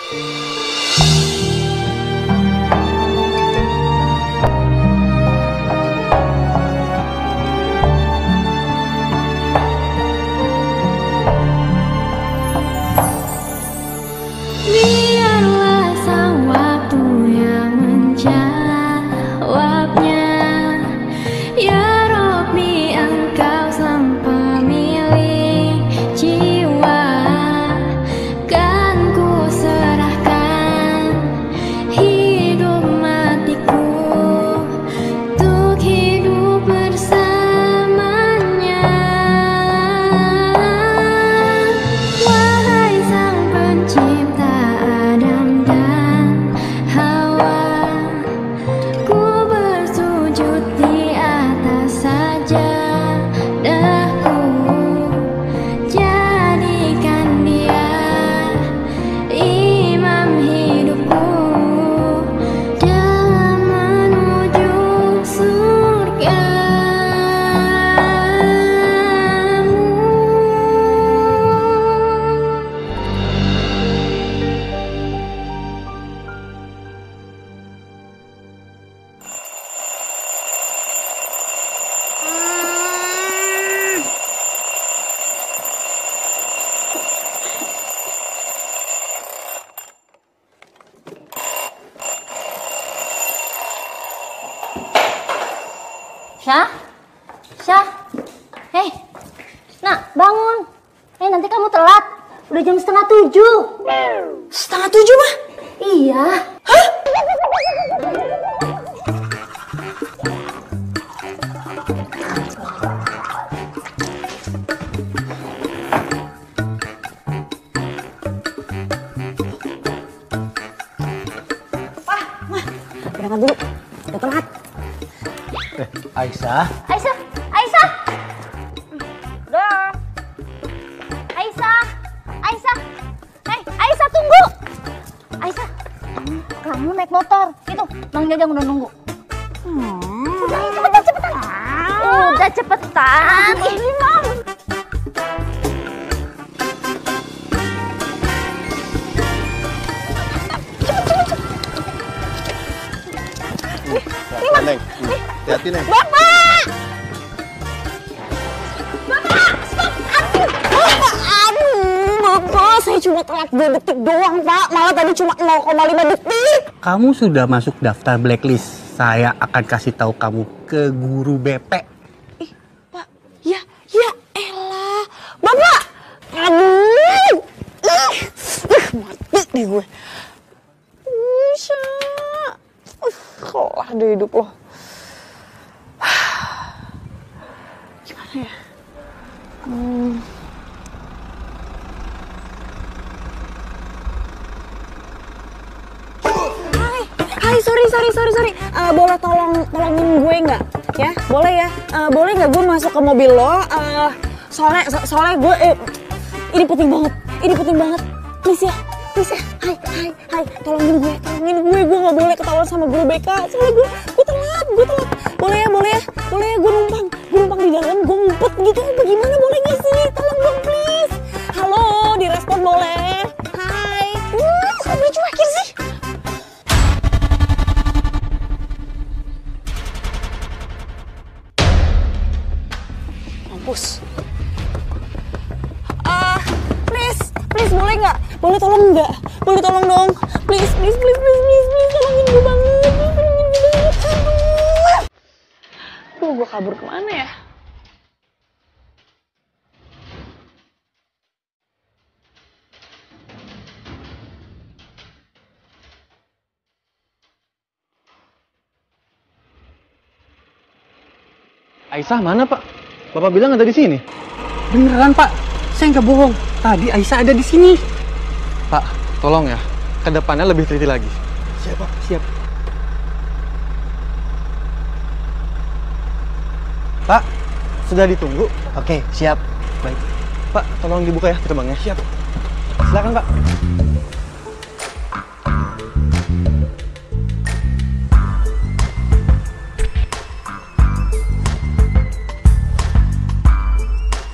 Syah? Syah? Hei, nak bangun. Nanti kamu telat. Udah jam 6:30. 6:30 mah? Iya. Hah? Berangkat dulu, udah telat. Aisyah. Aisyah, Aisyah. Udah. Aisyah, Aisyah. Hei, Aisyah tunggu. Aisyah, kamu naik motor. Itu, Mang Jajang udah nunggu. Udah, cepetan, cepetan. Udah cepetan. Ini Mang. Neng, hati-hati Neng. Bapak! Bapak, stop! Aduh, Bapak, saya cuma telat 2 detik doang, Pak. Malah tadi cuma 0,5 detik. Kamu sudah masuk daftar blacklist. Saya akan kasih tahu kamu ke guru BP. Pak, ya elah. Bapak! Aduh! Mati deh gue. Kalah deh hidup lo. Gimana ya? Hai, sorry. Boleh tolongin gue nggak? Ya, boleh ya. Boleh nggak gue masuk ke mobil lo? Soalnya gue ini penting banget. Please ya. Hai, tolongin gue, gue nggak boleh ketahuan sama guru BK, soalnya gue telat, boleh ya, gue numpang di dalam, gue ngumpet gitu, bagaimana boleh nggak sih, tolong dong please, halo, direspon boleh, hai, kok gue cuekin sih? Mampus. Please boleh nggak? Boleh tolong nggak? Boleh tolong dong? Please, tolongin gue banget. Aduh, gue kabur kemana ya? Aisyah mana, Pak? Bapak bilang ada di sini. Beneran Pak, saya nggak bohong. Tadi Aisyah ada di sini. Pak, tolong ya, ke depannya lebih teliti lagi. Siap Pak, siap. Pak, sudah ditunggu. Oke, siap. Baik. Pak, tolong dibuka ya gerbangnya. Siap. Silakan, Pak.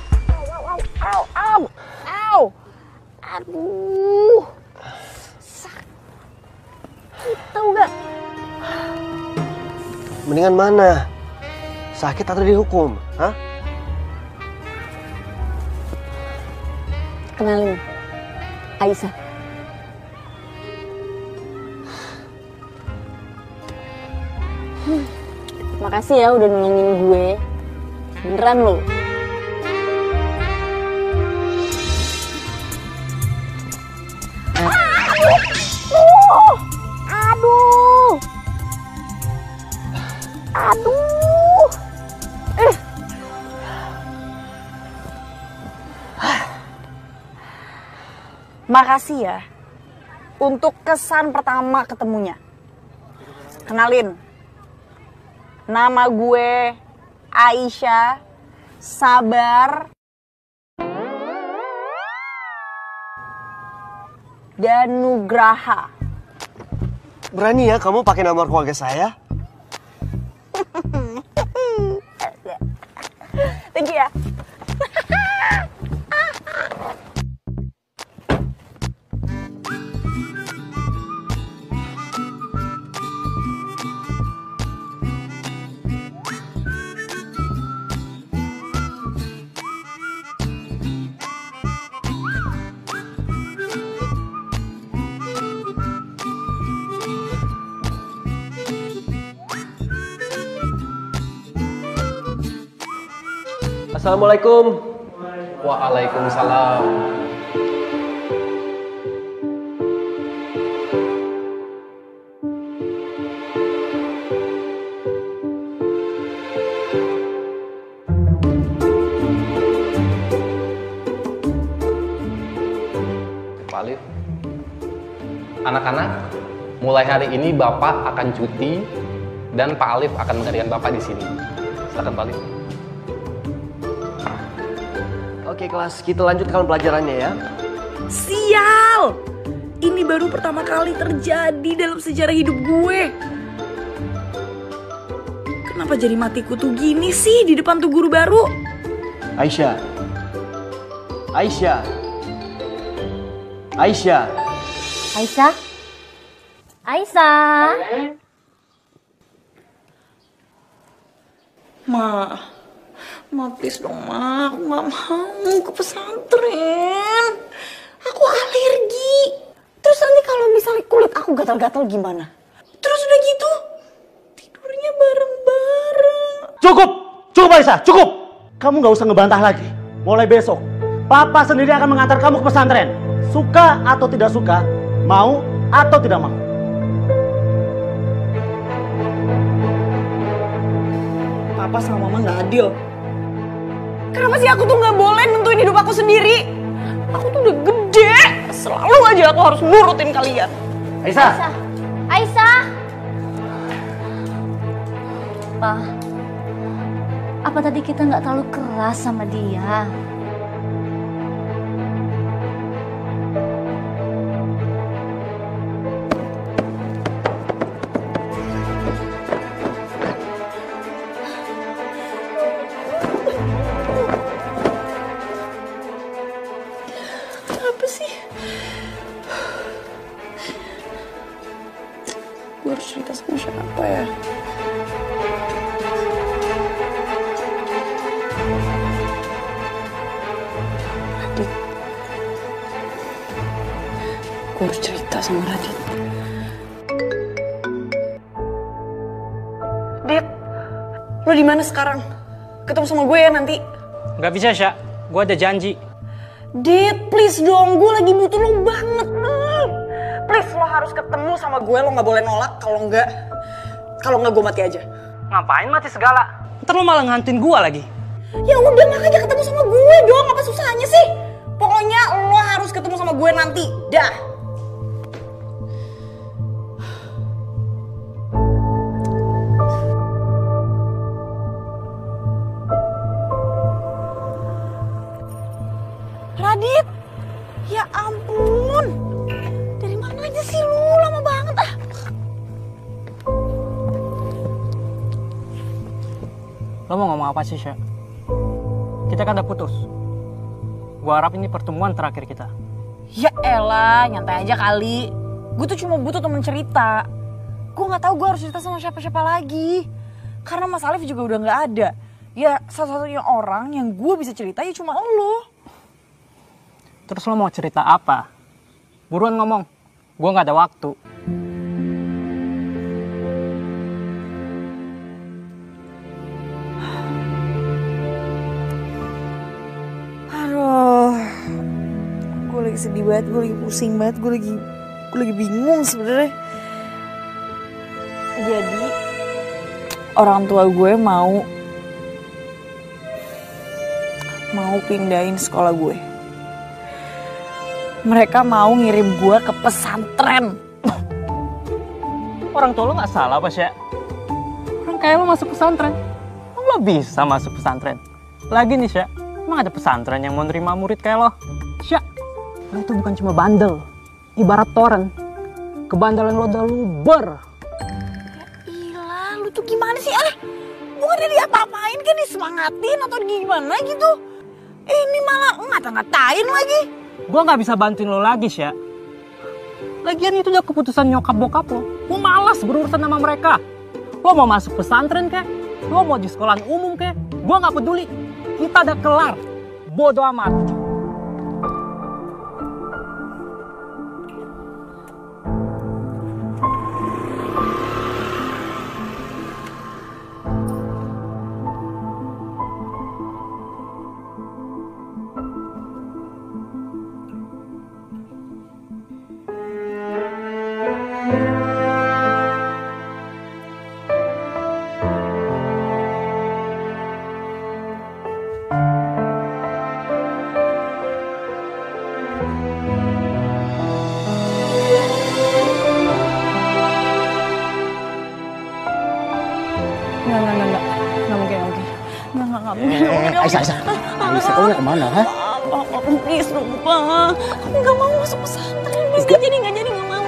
Aduh, Mendingan mana? Sakit atau dihukum? Hah? Kenalin, Aisyah. Makasih ya udah nolongin gue. Beneran lo. Aduh. Makasih ya untuk kesan pertama ketemunya. Kenalin, nama gue Aisyah Sabar dan Nugraha. Berani ya kamu pakai nama keluarga saya? Thank you ya. Assalamualaikum. Waalaikumsalam. Pak Alif, anak-anak, mulai hari ini Bapak akan cuti dan Pak Alif akan menggantikan Bapak di sini. Silakan Pak Alif. Oke kelas, kita lanjutkan pelajarannya ya. Sial! Ini baru pertama kali terjadi dalam sejarah hidup gue. Kenapa jadi mati kutu gini sih di depan tuh guru baru? Aisyah. Aisyah. Aisyah. Aisyah? Aisyah? Ma please dong Ma, aku gak mau ke pesantren. Aku alergi. Terus nanti kalau misalnya kulit aku gatal-gatal gimana? Terus udah gitu, tidurnya bareng-bareng. Cukup! Cukup Aisyah, cukup! Kamu gak usah ngebantah lagi. Mulai besok, Papa sendiri akan mengantar kamu ke pesantren. Suka atau tidak suka, mau atau tidak mau. Papa sama Mama gak adil. Kenapa sih aku tuh gak boleh nentuin hidup aku sendiri? Aku tuh udah gede, selalu aja aku harus nurutin kalian. Aisyah! Aisyah? Pa, apa tadi kita nggak terlalu keras sama dia? Apa sih? Gue harus cerita sama siapa ya? Radit. Gue harus cerita sama Radit. Dit, lo di mana sekarang? Ketemu sama gue ya nanti. Nggak bisa, Sya. Gue ada janji. Dit, please dong, gue lagi butuh lo banget. Please, lo harus ketemu sama gue, lo nggak boleh nolak. Kalau nggak gue mati aja. Ngapain mati segala? Ntar lo malah ngantuin gue lagi. Ya udah, makanya ketemu sama gue dong, apa susahnya sih? Pokoknya lo harus ketemu sama gue nanti, dah. Radit, ya ampun, dari mana aja sih lu, lama banget ah. Lo mau ngomong apa sih, Sya? Kita kan udah putus. Gue harap ini pertemuan terakhir kita. Ya elah, nyantai aja kali. Gue tuh cuma butuh temen cerita. Gue nggak tahu gue harus cerita sama siapa-siapa lagi. Karena Mas Alif juga udah nggak ada. Ya satu-satunya orang yang gue bisa cerita ya cuma lo. Terus lo mau cerita apa? Buruan ngomong, gue nggak ada waktu. Aduh, gue lagi sedih banget, gue lagi pusing banget, gue lagi bingung sebenarnya. Jadi orang tua gue mau pindahin sekolah gue. Mereka mau ngirim gue ke pesantren. Orang tua lo nggak salah apa sih? Orang kayak lo masuk pesantren, lo bisa masuk pesantren. Lagi nih Sya, emang ada pesantren yang mau nerima murid kayak lo? Sya, lo itu bukan cuma bandel, ibarat toren. Kebandelan lo udah luber. Gila, lu tuh gimana sih? Bukannya diapa-apain kan, disemangatin atau gimana gitu? Ini malah ngata-ngatain lagi. Gue nggak bisa bantuin lo lagi, Sya. Lagian itu udah keputusan nyokap bokap lo. Gue malas berurusan sama mereka. Lo mau masuk pesantren kek? Lo mau di sekolahan umum kek? Gue nggak peduli. Kita udah kelar. Bodoh amat. Aisyah, kamu kemana, ha? Please dong, Pak. Aku nggak mau masuk pesantren, please. Nggak jadi, nggak mau.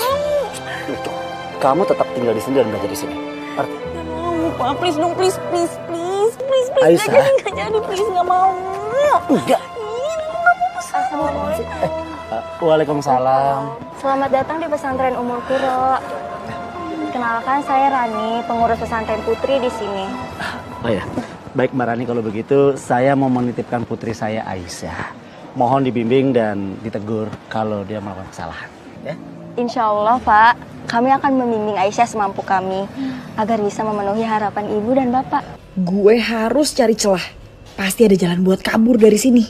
Kamu tetap tinggal di sini dan belajar di sini. Arti? Nggak mau, Pak. Please dong, please. Aisyah. Nggak jadi, please. Nggak mau. Enggak. Nggak mau pesantren. Waalaikumsalam. Selamat datang di pesantren Umul Qura. Kenalkan, saya Rani, pengurus pesantren putri di sini. Oh ya, baik Mbak Rani, kalau begitu saya mau menitipkan putri saya Aisyah. Mohon dibimbing dan ditegur kalau dia melakukan kesalahan. Ya? Insya Allah, Pak. Kami akan membimbing Aisyah semampu kami agar bisa memenuhi harapan Ibu dan Bapak. Gue harus cari celah. Pasti ada jalan buat kabur dari sini.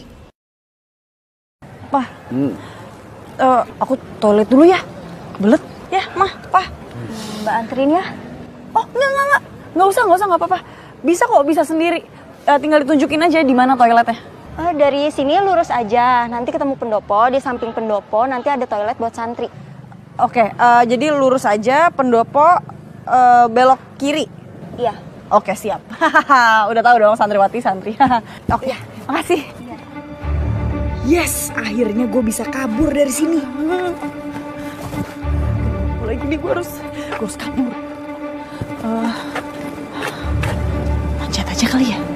Pak, aku toilet dulu ya. Belet ya, Mah, Pak. Mbak anterin ya? Oh, enggak. Nggak usah, nggak apa-apa. Bisa kok, bisa sendiri. Tinggal ditunjukin aja di mana toiletnya. Dari sini lurus aja. Nanti ketemu pendopo, di samping pendopo nanti ada toilet buat santri. Oke, jadi lurus aja, pendopo belok kiri. Iya. Oke, siap. Udah tahu dong santriwati santri. Oke, makasih. Yes, akhirnya gue bisa kabur dari sini. Lagi nih gue harus kabur. Manjat aja kali ya.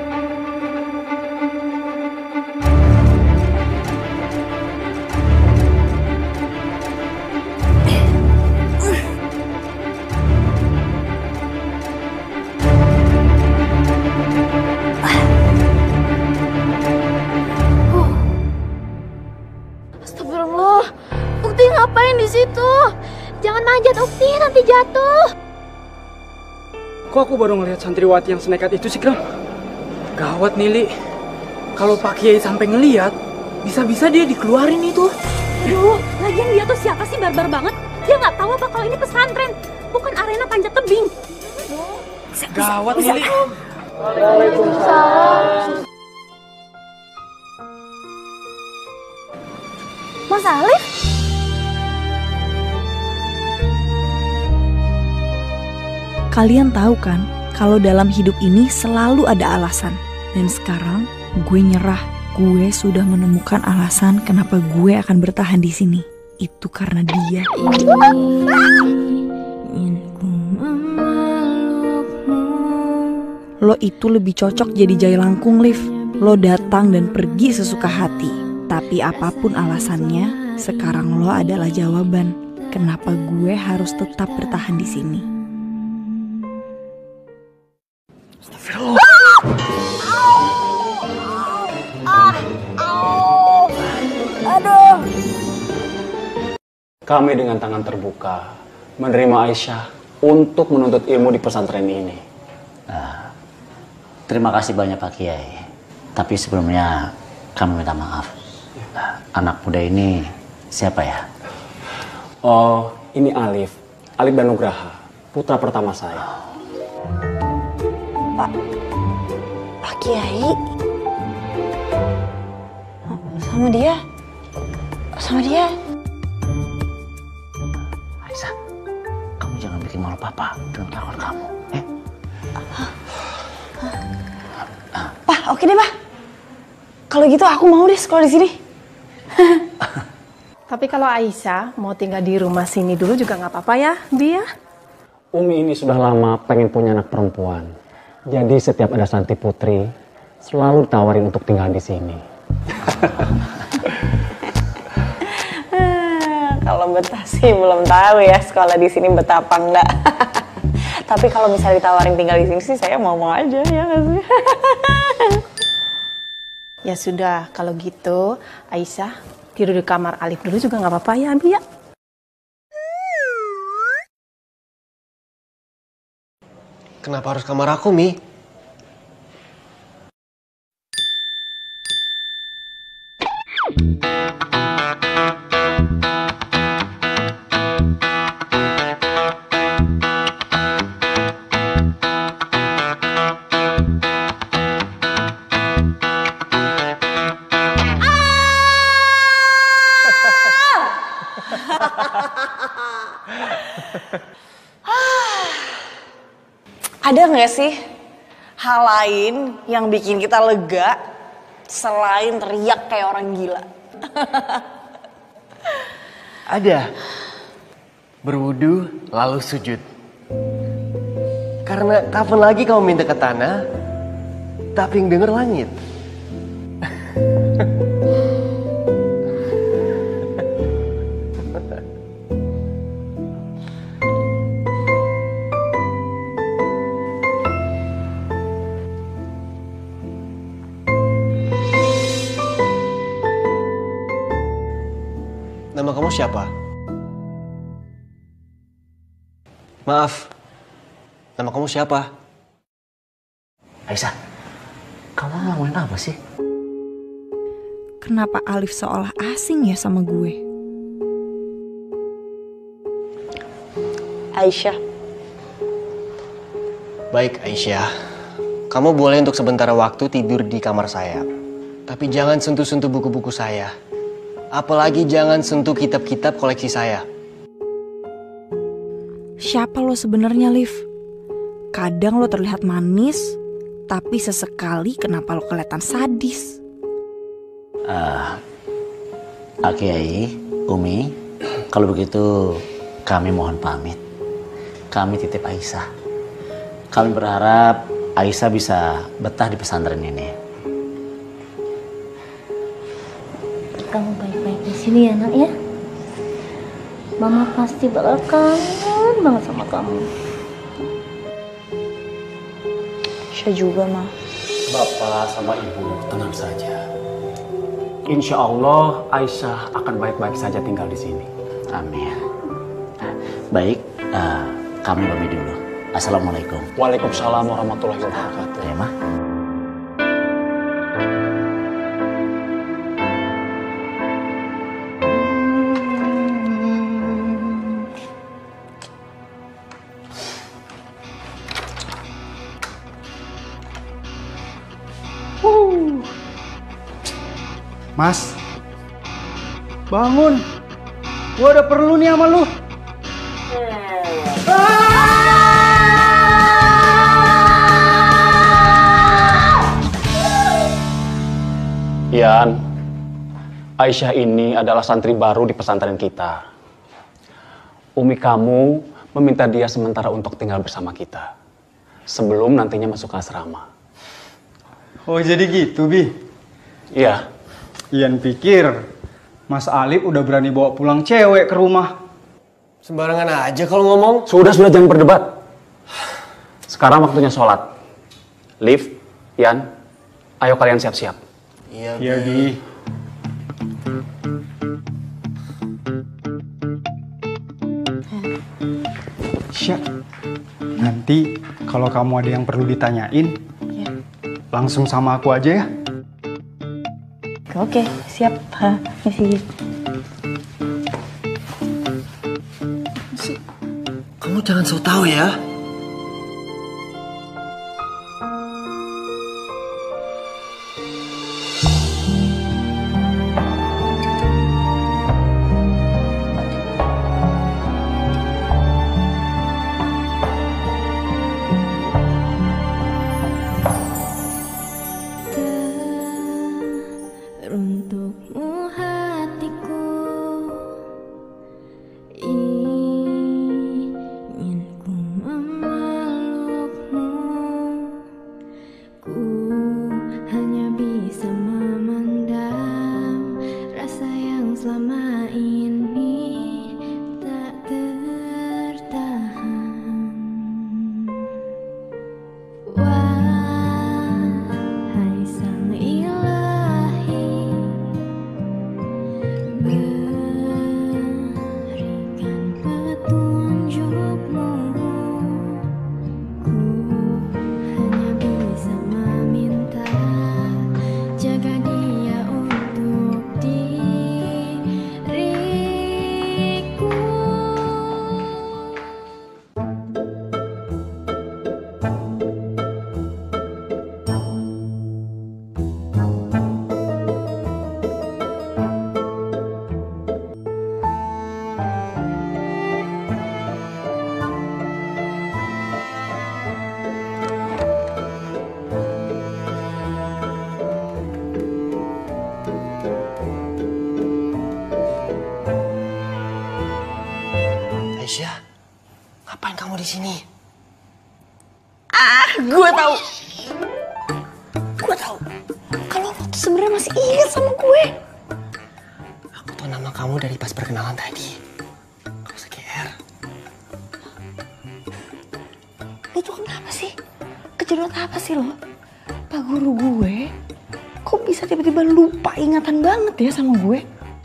Astagfirullah, Ukti ngapain di situ? Jangan manjat Ukti, nanti jatuh. Kok aku baru ngelihat santriwati yang senekat itu sih, Kram? Gawat nih, Li. Kalau Pak Kiai sampai ngelihat, bisa-bisa dia dikeluarin itu. Aduh, lagian dia tuh siapa sih, barbar banget? Dia nggak tahu apa kalau ini pesantren, bukan arena panjat tebing. Gawat nih, Li. Waalaikumsalam. Mas Alif? Kalian tahu kan, kalau dalam hidup ini selalu ada alasan. Dan sekarang gue nyerah. Gue sudah menemukan alasan kenapa gue akan bertahan di sini. Itu karena dia. Lo itu lebih cocok jadi jailangkung, Liv. Lo datang dan pergi sesuka hati. Tapi apapun alasannya, sekarang lo adalah jawaban kenapa gue harus tetap bertahan di sini. Aduh. Kami dengan tangan terbuka menerima Aisyah untuk menuntut ilmu di pesantren ini. Terima kasih banyak Pak Kiai. Tapi sebelumnya kami minta maaf. Anak muda ini siapa ya? Oh, ini Alif. Alif Danugraha, putra pertama saya. Pak Kiai? Sama dia? Aisyah, kamu jangan bikin malu Papa dengan kelakuan kamu. Pak, oke deh, Pak. Kalau gitu aku mau deh sekolah di sini. Tapi kalau Aisyah mau tinggal di rumah sini dulu juga nggak apa-apa ya, Bi ya? Umi ini sudah lama pengen punya anak perempuan. Jadi setiap ada santri putri, selalu ditawarin untuk tinggal di sini. Kalau betah sih belum tahu ya sekolah di sini betah apa enggak. Tapi kalau misalnya ditawarin tinggal di sini sih saya mau aja ya nggak sih? Ya sudah, kalau gitu Aisyah tidur di kamar Alif dulu juga nggak apa-apa ya, Bi ya? Kenapa harus kamar aku, Mi? Ada nggak sih hal lain yang bikin kita lega selain teriak kayak orang gila? Ada. Berwudu lalu sujud. Karena kapan lagi kamu minta ke tanah, tapi yang denger langit. Nama kamu siapa? Maaf, nama kamu siapa? Aisyah, kamu ngelakuin apa sih? Kenapa Alif seolah asing ya sama gue? Aisyah. Baik Aisyah, kamu boleh untuk sebentar waktu tidur di kamar saya. Tapi jangan sentuh-sentuh buku-buku saya. Apalagi jangan sentuh kitab-kitab koleksi saya. Siapa lo sebenarnya, Liv? Kadang lo terlihat manis, tapi sesekali kenapa lo kelihatan sadis? Kiai, Umi, kalau begitu kami mohon pamit. Kami titip Aisyah. Kami berharap Aisyah bisa betah di pesantren ini. Kamu baik-baik di sini ya, Nak ya. Mama pasti bakal kangen banget sama kamu. Saya juga, Ma. Bapak sama Ibu tenang saja. Insya Allah Aisyah akan baik-baik saja tinggal di sini. Amin. Baik, kami pamit dulu. Assalamualaikum. Waalaikumsalam warahmatullahi wabarakatuh. Ya, Ma. Mas, bangun. Gua udah perlu nih sama lu. Ian, Aisyah ini adalah santri baru di pesantren kita. Umi kamu meminta dia sementara untuk tinggal bersama kita. Sebelum nantinya masuk ke asrama. Oh jadi gitu, Bi? Iya. Ian pikir Mas Alif udah berani bawa pulang cewek ke rumah. Sembarangan aja kalau ngomong. Sudah jangan berdebat. Sekarang waktunya sholat. Liv, Yan, ayo kalian siap-siap. Iya, Bi. Sya, nanti kalau kamu ada yang perlu ditanyain, langsung sama aku aja ya. Oke, siap. Misi. Kamu jangan so tau ya. Untukmu hatiku ingin ku memelukmu, ku hanya bisa memendam rasa yang selama ini tak tertahan. Wahai sang ilahi, berikan petunjukmu, ku hanya bisa meminta, jaga dia untuk diriku. Aisyah, ngapain kamu di sini? Gue tahu. Kalau lo tuh sebenarnya masih ingat sama gue. Aku tahu nama kamu dari pas perkenalan tadi. Gak usah GR. Lo tuh kenapa sih? Kejedot apa sih lo? Pak guru gue, kok bisa tiba-tiba lupa ingatan banget ya sama gue?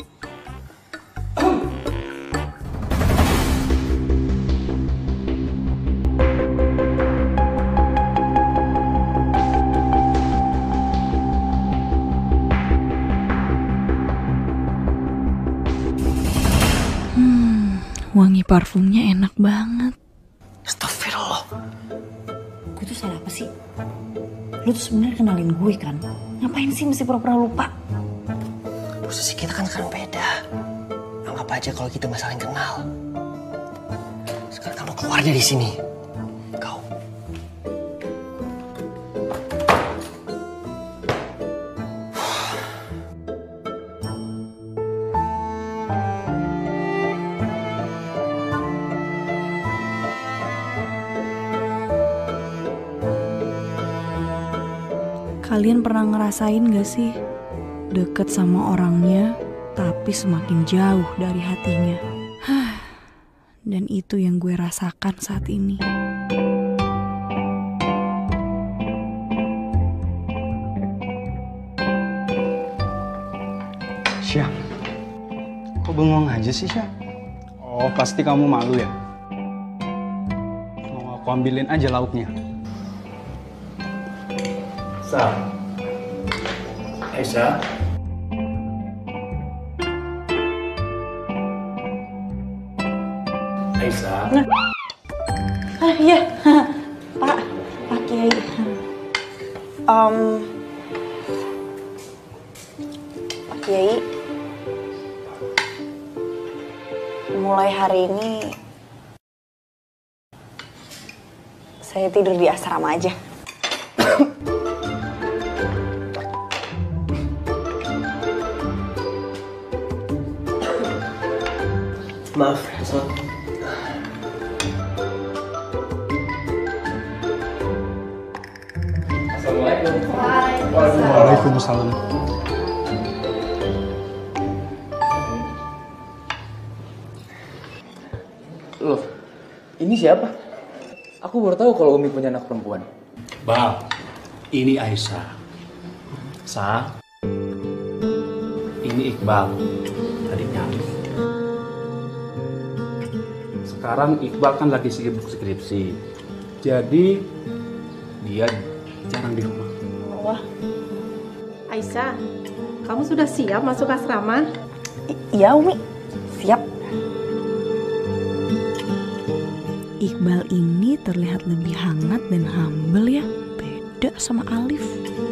Wangi parfumnya enak banget. Astagfirullah. Gue tuh salah apa sih? Lo tuh sebenarnya kenalin gue kan? Ngapain sih mesti pura-pura lupa? Posisi kita kan beda. Anggap aja kalau kita masih saling kenal. Sekarang kamu keluar dari sini. Kau. Kalian pernah ngerasain gak sih deket sama orangnya tapi semakin jauh dari hatinya? Dan itu yang gue rasakan saat ini. Syah, kok bengong aja sih, Syah? Oh, pasti kamu malu ya? Mau aku ambilin aja lauknya. Aisyah. Aisyah. Iya, Pak Kiai. Pak Kiai, mulai hari ini saya tidur di asrama aja. Maaf, Sob. Assalamualaikum. Waalaikumsalam. Loh, ini siapa? Aku baru tahu kalau Umi punya anak perempuan. Bang, Ini Aisyah. Sa, ini Iqbal, adiknya Alif. Sekarang Iqbal kan lagi sibuk skripsi, jadi dia jarang di rumah. Wah, Aisyah, kamu sudah siap masuk asrama? Iya, Umi. Siap. Iqbal ini terlihat lebih hangat dan humble ya. Beda sama Alif.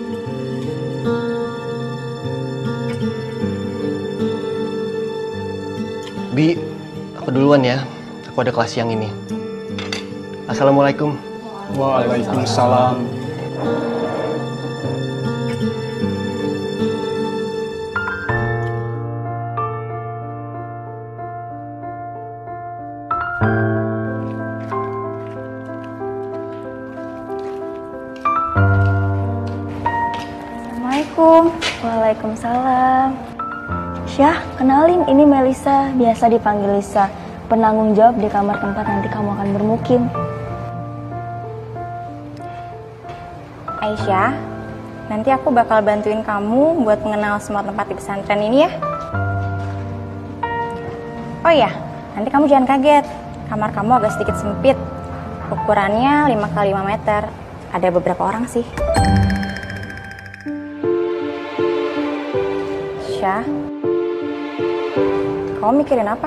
Bi, aku duluan ya. Aku ada kelas siang ini. Assalamualaikum. Waalaikumsalam. Assalamualaikum. Waalaikumsalam. Syah, kenalin ini Melisa, biasa dipanggil Lisa, penanggung jawab di kamar tempat nanti kamu akan bermukim. Aisyah, nanti aku bakal bantuin kamu buat mengenal semua tempat di pesantren ini ya. Oh iya, nanti kamu jangan kaget, kamar kamu agak sedikit sempit. Ukurannya 5 x 5 meter. Ada beberapa orang sih. Syah, kamu mikirin apa?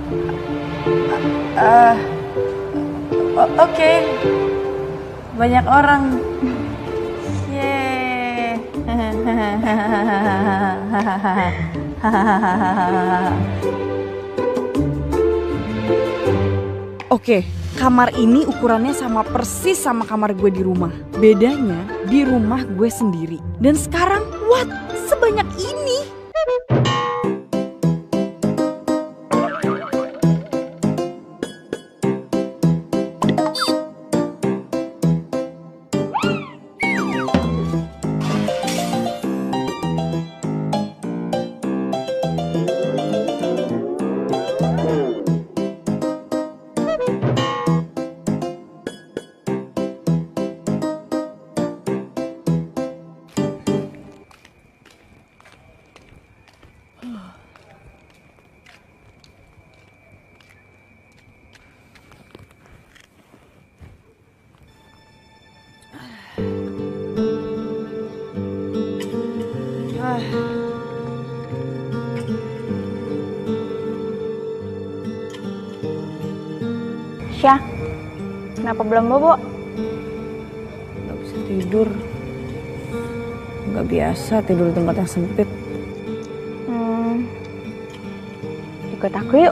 Oke. Banyak orang. Yeay. Oke, kamar ini ukurannya sama persis sama kamar gue di rumah. Bedanya di rumah gue sendiri. Dan sekarang, what? Sebanyak ini? Syah, kenapa belum bobo? Gak bisa tidur. Gak biasa tidur di tempat yang sempit. Ikut aku yuk.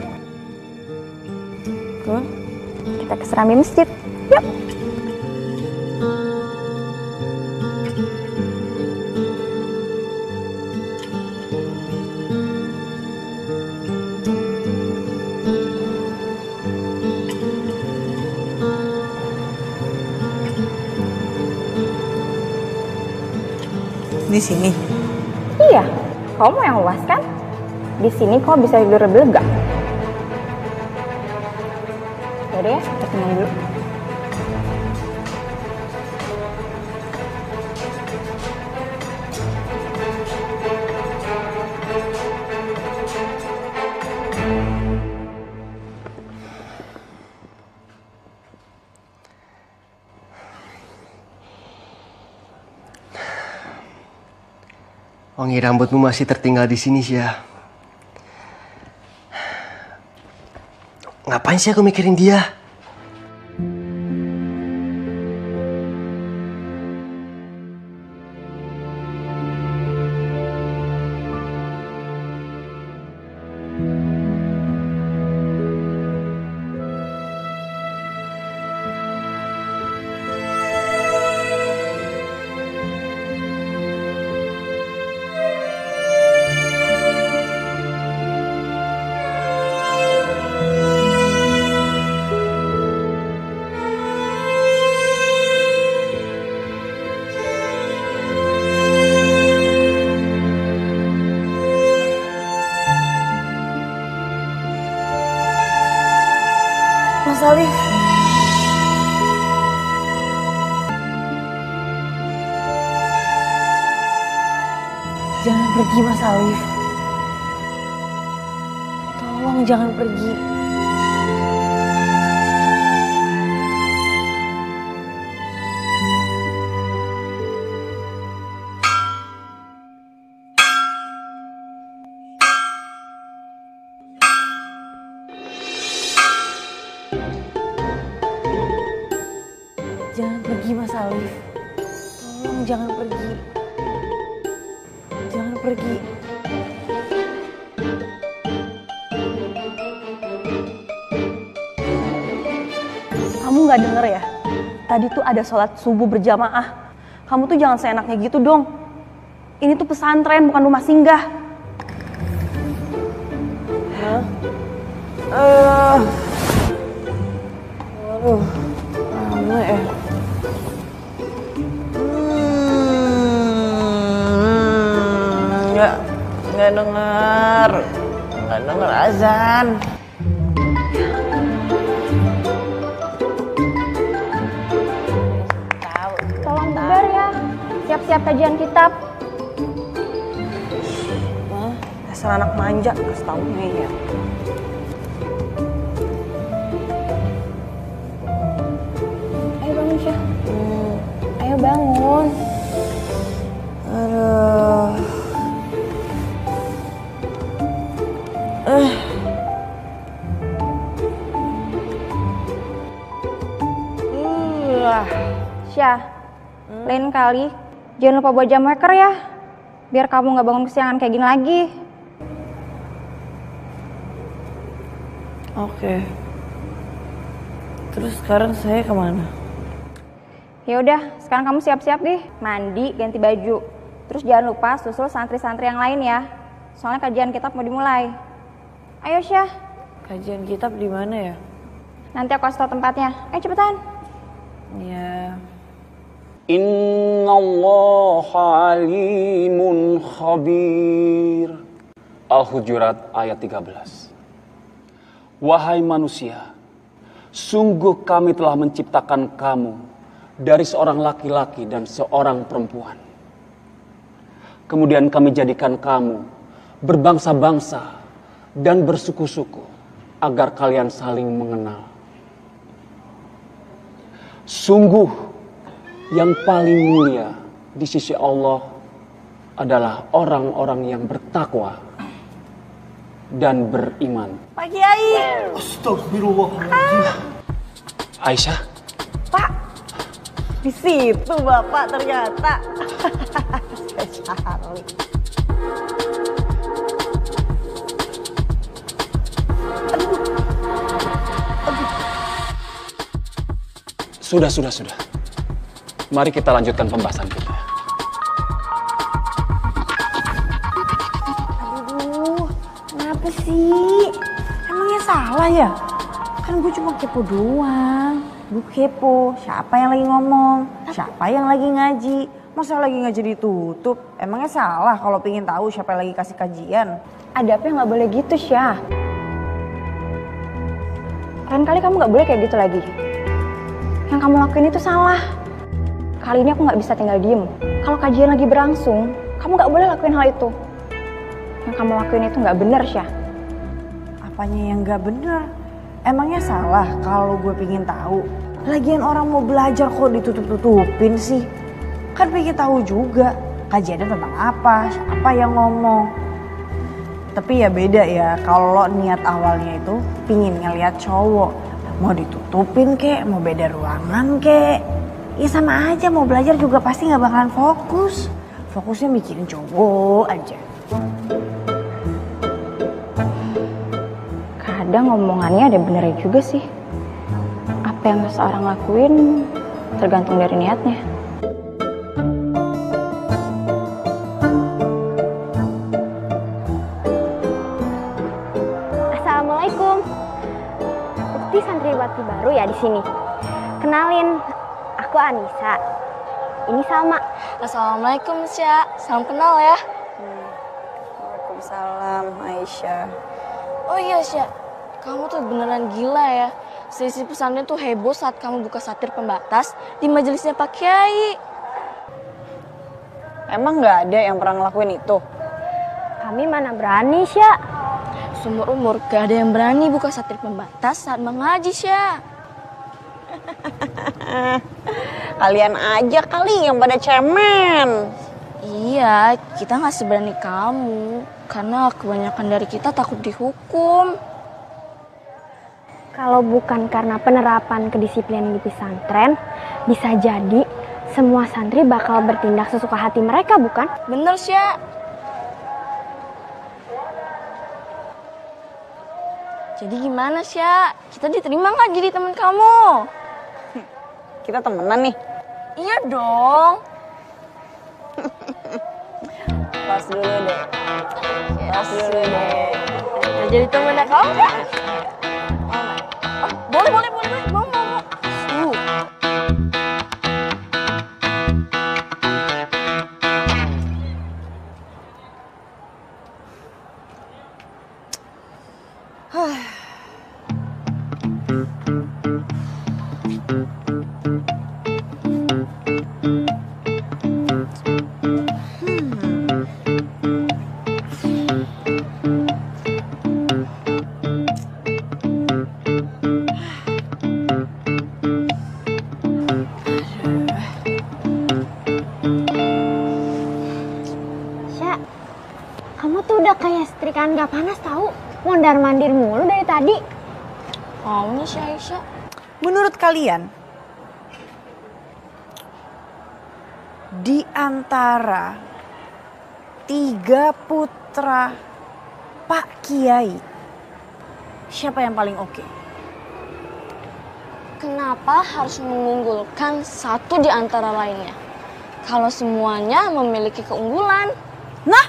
Kita ke Serambi Masjid. Yuk. Di sini. Iya, kamu yang luas kan? Di sini kau bisa tidur lebih lega. Yaudah ya, kita tenang dulu. Wangi rambutmu masih tertinggal di sini, Syah. Ngapain sih aku mikirin dia? Mas Alif. Jangan pergi Mas Alif. Tolong jangan pergi. Jangan pergi Mas Alif. Tolong jangan pergi. Jangan pergi. Kamu nggak denger ya? Tadi tuh ada sholat subuh berjamaah. Kamu tuh jangan seenaknya gitu dong. Ini tuh pesantren, bukan rumah singgah. Hah? Waduh, lama ya. Nggak denger azan. Tolong bubar ya. Siap-siap kajian kitab. Wah, dasar anak manja, kasih taunya ya. Ayo bangun Syah. Ayo bangun. Aduh. Syah, lain kali jangan lupa bawa jam waker ya. Biar kamu nggak bangun kesiangan kayak gini lagi. Oke. Terus sekarang saya kemana? Ya udah, sekarang kamu siap-siap deh, mandi, ganti baju. Terus jangan lupa susul santri-santri yang lain ya. Soalnya kajian kitab mau dimulai. Ayo Syah. Kajian kitab di mana ya? Nanti aku kasih tau tempatnya. Ayo cepetan. Ya. Innallaha alimun khabir. Al-Hujurat ayat 13. Wahai manusia, sungguh kami telah menciptakan kamu dari seorang laki-laki dan seorang perempuan. Kemudian kami jadikan kamu berbangsa-bangsa dan bersuku-suku agar kalian saling mengenal. Sungguh yang paling mulia di sisi Allah adalah orang-orang yang bertakwa dan beriman. Pak Kiai. Astagfirullahaladzim. Aisyah. Pak. Di situ Bapak ternyata. Charlie. Sudah. Mari kita lanjutkan pembahasan kita. Aduh, kenapa sih? Emangnya salah ya? Kan gue cuma kepo doang. Gue kepo, siapa yang lagi ngomong? Siapa yang lagi ngaji? Masa lagi ngaji ditutup? Emangnya salah kalau pengen tahu siapa yang lagi kasih kajian? Ada apa yang nggak boleh gitu Syah? Lain kali kamu nggak boleh kayak gitu lagi. Yang kamu lakuin itu salah. Kali ini aku nggak bisa tinggal diem. Kalau kajian lagi berlangsung, kamu nggak boleh lakuin hal itu. Yang kamu lakuin itu nggak bener, Syah. Apanya yang nggak bener? Emangnya salah kalau gue pengen tahu? Lagian orang mau belajar kok ditutup-tutupin sih? Kan pengen tahu juga kajiannya tentang apa, siapa yang ngomong. Tapi ya beda ya, kalau niat awalnya itu pingin ngeliat cowok. Mau ditutupin kek, mau beda ruangan kek. Ya sama aja, mau belajar juga pasti gak bakalan fokus. Fokusnya mikirin cowok aja. Kadang ngomongannya ada benernya juga sih. Apa yang seseorang lakuin tergantung dari niatnya. Assalamualaikum. Ukti santriwati baru ya di sini. Kenalin, aku Anissa. Ini Salma. Assalamualaikum Syah. Salam kenal ya. Waalaikumsalam Aisyah. Oh iya Syah, kamu tuh beneran gila ya. Selisih pesantren tuh heboh saat kamu buka satir pembatas di majelisnya Pak Kiai. Emang gak ada yang pernah ngelakuin itu? Kami mana berani, Sya. Seumur umur gak ada yang berani buka satir pembatas saat mengaji, Sya. Kalian aja kali yang pada cemen. Iya, kita gak seberani kamu. Karena kebanyakan dari kita takut dihukum. Kalau bukan karena penerapan kedisiplinan di pesantren, bisa jadi semua santri bakal bertindak sesuka hati mereka, bukan? Bener, Sya. Jadi gimana, Sya? Kita diterima nggak jadi teman kamu? Kita temenan nih. Iya dong. Pas dulu deh. Pas dulu deh. Nah, jadi temennya kamu nggak? Boleh. Mau. Sya, kamu tuh udah kayak setrikaan gak panas tahu. Mondar-mandir mulu dari tadi. Maunya Sya Aisyah. Menurut kalian, di antara 3 putra Pak Kiai, siapa yang paling oke? Kenapa harus mengunggulkan satu di antara lainnya? Kalau semuanya memiliki keunggulan. Nah,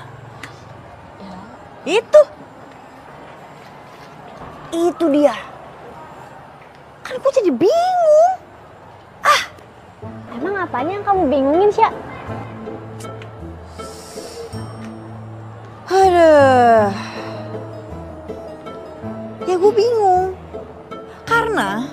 itu dia. Kan gue jadi bingung. Emang apanya yang kamu bingungin, Sya? Aduh. Ya gue bingung. Karena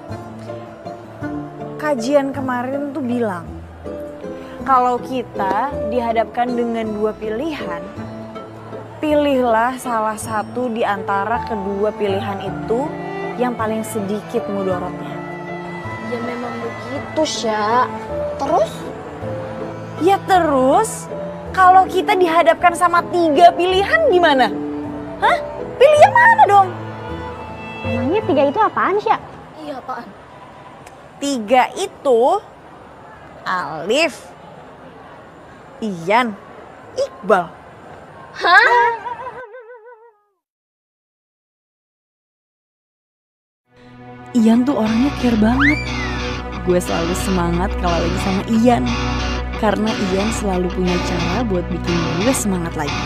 kajian kemarin tuh bilang kalau kita dihadapkan dengan 2 pilihan, pilihlah salah satu di antara kedua pilihan itu yang paling sedikit mudorotnya. Ya memang begitu, Sya. Terus? Ya terus, kalau kita dihadapkan sama 3 pilihan gimana? Hah? Pilih yang mana dong? Emangnya 3 itu apaan, Sya? Iya, apaan? 3 itu Alif, Ian, Iqbal. Hah? Ian tuh orangnya care banget. Gue selalu semangat kalau lagi sama Ian. Karena Ian selalu punya cara buat bikin gue semangat lagi.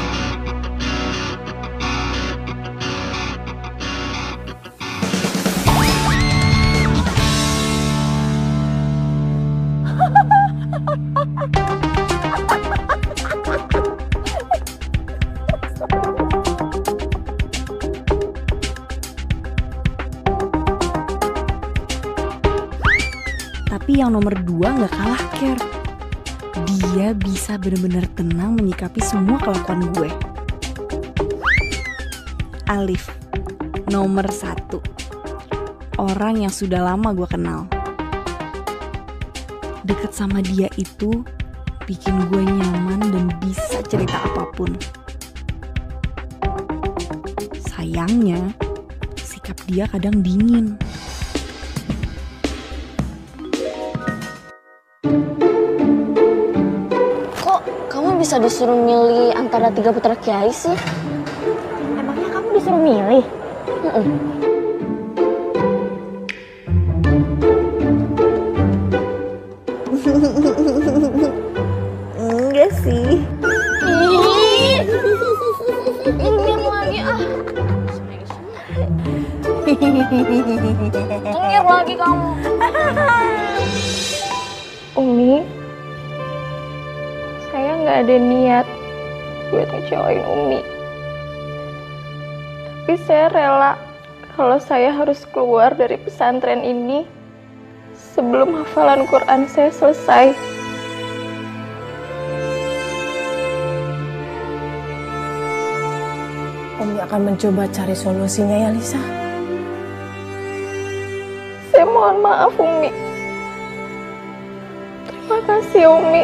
Tapi yang nomor 2 gak kalah care. Dia bisa benar-benar tenang menyikapi semua kelakuan gue. Alif, nomor 1. Orang yang sudah lama gue kenal. Deket sama dia itu bikin gue nyaman dan bisa cerita apapun. Sayangnya, sikap dia kadang dingin. Bisa disuruh milih antara 3 putra kiai sih? Emangnya kamu disuruh milih? Enggak sih. Ingin lagi Ingin lagi kamu. Umi, saya nggak ada niat buat ngecewain Umi. Tapi saya rela kalau saya harus keluar dari pesantren ini sebelum hafalan Quran saya selesai. akan mencoba cari solusinya ya, Lisa. Saya mohon maaf, Umi. Terima kasih, Umi.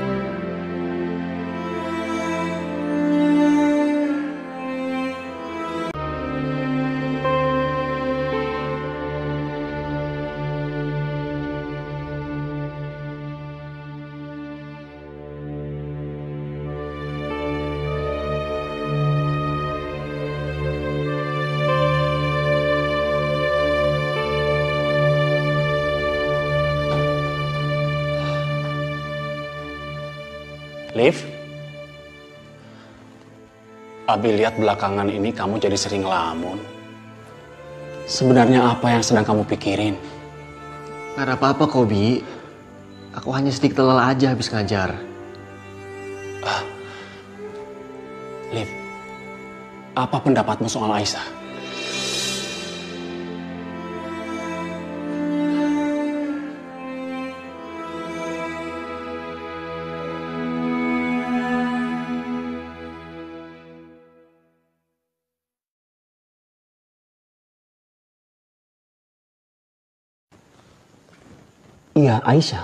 Liv, Abi lihat belakangan ini kamu jadi sering ngelamun. Sebenarnya apa yang sedang kamu pikirin? Gak ada apa-apa kok, Bi. Aku hanya sedikit lelah aja habis ngajar. Liv, apa pendapatmu soal Aisyah? Iya, Aisyah.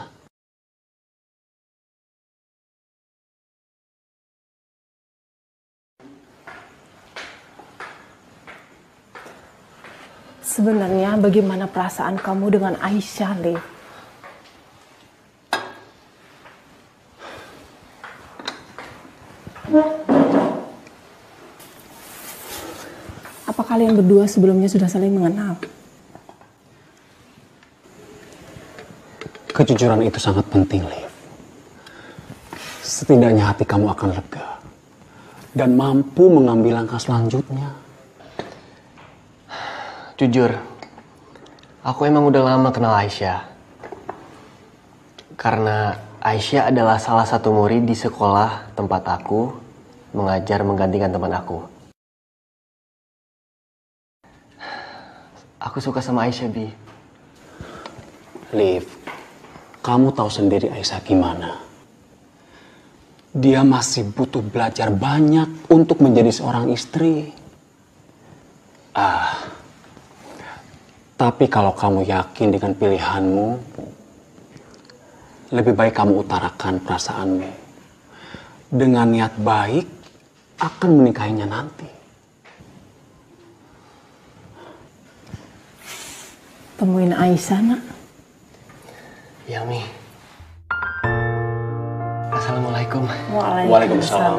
Sebenarnya bagaimana perasaan kamu dengan Aisyah, Liv? Apa kalian berdua sebelumnya sudah saling mengenal? Kejujuran itu sangat penting, Liv. Setidaknya hati kamu akan lega dan mampu mengambil langkah selanjutnya. Jujur, aku emang udah lama kenal Aisyah. Karena Aisyah adalah salah satu murid di sekolah tempat aku mengajar menggantikan teman aku. Aku suka sama Aisyah, Bi. Liv, kamu tahu sendiri Aisyah gimana. Dia masih butuh belajar banyak untuk menjadi seorang istri. Tapi kalau kamu yakin dengan pilihanmu, lebih baik kamu utarakan perasaanmu. Dengan niat baik, akan menikahinya nanti. Temuin Aisyah, nak. Ya, Mi. Assalamualaikum. Waalaikumsalam.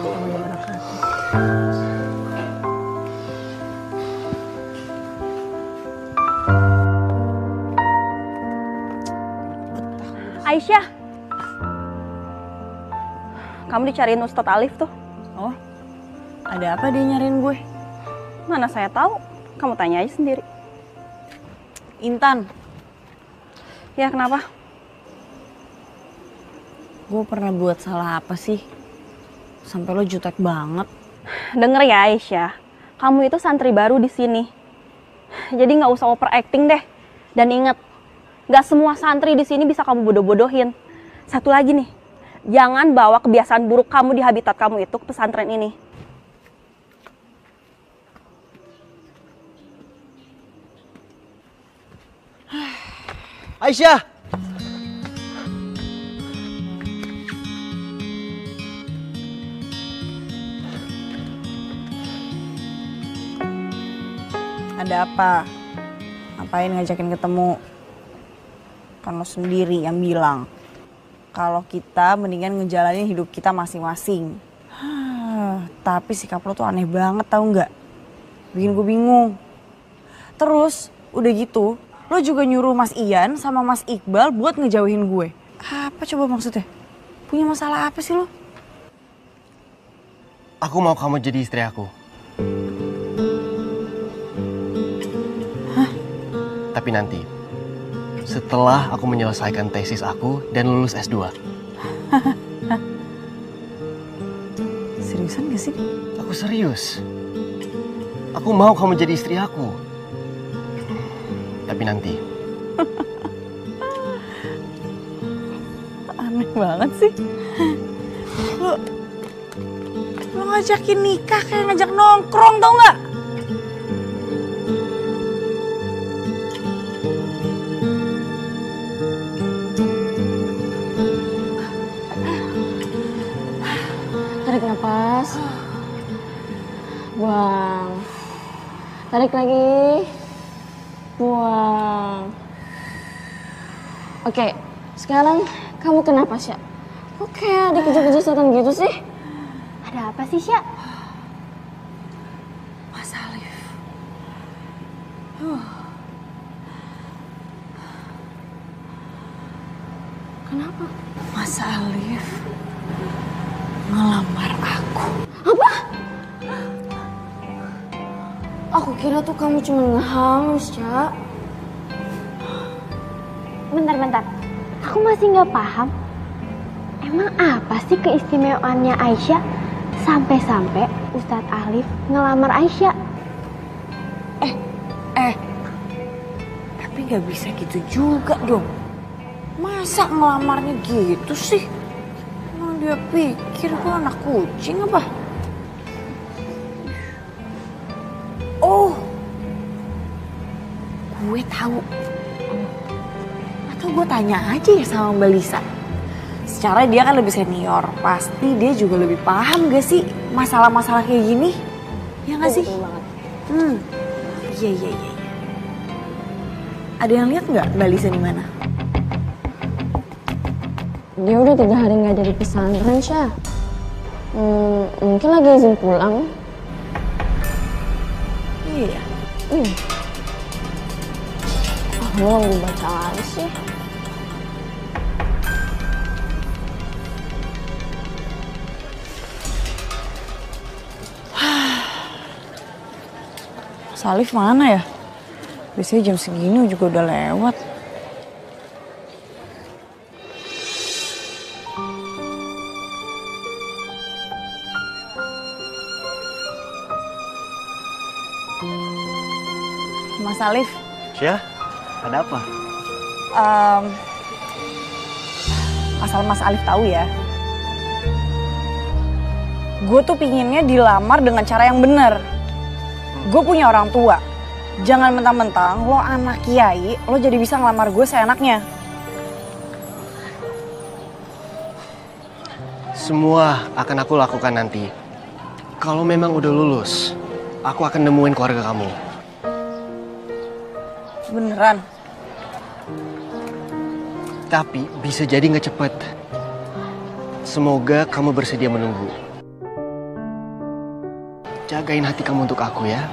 Aisyah, kamu dicariin Ustadz Alif tuh. Oh, ada apa dia nyariin gue? Mana saya tahu, kamu tanya aja sendiri. Intan. Ya, kenapa? Gue pernah buat salah apa sih? Sampai lo jutek banget. Denger ya Aisyah, kamu itu santri baru di sini. Jadi nggak usah overacting deh. Dan ingat, nggak semua santri di sini bisa kamu bodoh-bodohin. Satu lagi nih, jangan bawa kebiasaan buruk kamu di habitat kamu itu ke pesantren ini. Aisyah! Ada apa? Ngapain ngajakin ketemu? Kan lo sendiri yang bilang kalau kita mendingan ngejalanin hidup kita masing-masing. Tapi sikap lo tuh aneh banget, tau nggak? Bikin gue bingung. Terus udah gitu, lo juga nyuruh Mas Ian sama Mas Iqbal buat ngejauhin gue. Apa coba maksudnya? Punya masalah apa sih lo? Aku mau kamu jadi istri aku. Tapi nanti, setelah aku menyelesaikan tesis aku dan lulus S2. Seriusan gak sih? Aku serius. Aku mau kamu jadi istri aku. Tapi nanti. Aneh banget sih. Lo ngajakin nikah kayak ngajak nongkrong tau nggak? Tarik nafas. Buang. Tarik lagi. Buang. Oke, sekarang kamu kenapa, Sya? Kok kayak dikejar-kejar setan gitu sih? Ada apa sih, Sya? Mas Alif. Kenapa? Mas Alif ngelamar aku. Apa? Aku kira tuh kamu cuma ngehalus, Sya. Bentar. Aku masih nggak paham. Emang apa sih keistimewaannya Aisyah sampai-sampai Ustadz Alif ngelamar Aisyah? Tapi nggak bisa gitu juga dong. Masa ngelamarnya gitu sih? Emang dia pikir gue anak kucing apa? Oh, gue tahu. Atau gue tanya aja ya sama Mbak Lisa. Secara dia kan lebih senior, pasti dia juga lebih paham gak sih masalah-masalah kayak gini? Ya gak sih? Betul banget. Iya. Ada yang lihat nggak Mbak Lisa di mana? Dia udah 3 hari nggak dari pesantren, Syah. Mungkin lagi izin pulang. Iya. Belum dibaca lagi sih. Salif mana ya? Biasanya jam segini juga udah lewat. Mas Salif. Syah, ada apa? Asal Mas Alif tahu ya. Gue tuh pinginnya dilamar dengan cara yang bener. Gue punya orang tua. Jangan mentang-mentang lo anak kiai, lo jadi bisa ngelamar gue seenaknya. Semua akan aku lakukan nanti. Kalau memang udah lulus, aku akan nemuin keluarga kamu. Beneran? Tapi bisa jadi nggak cepet. Semoga kamu bersedia menunggu. Jagain hati kamu untuk aku ya.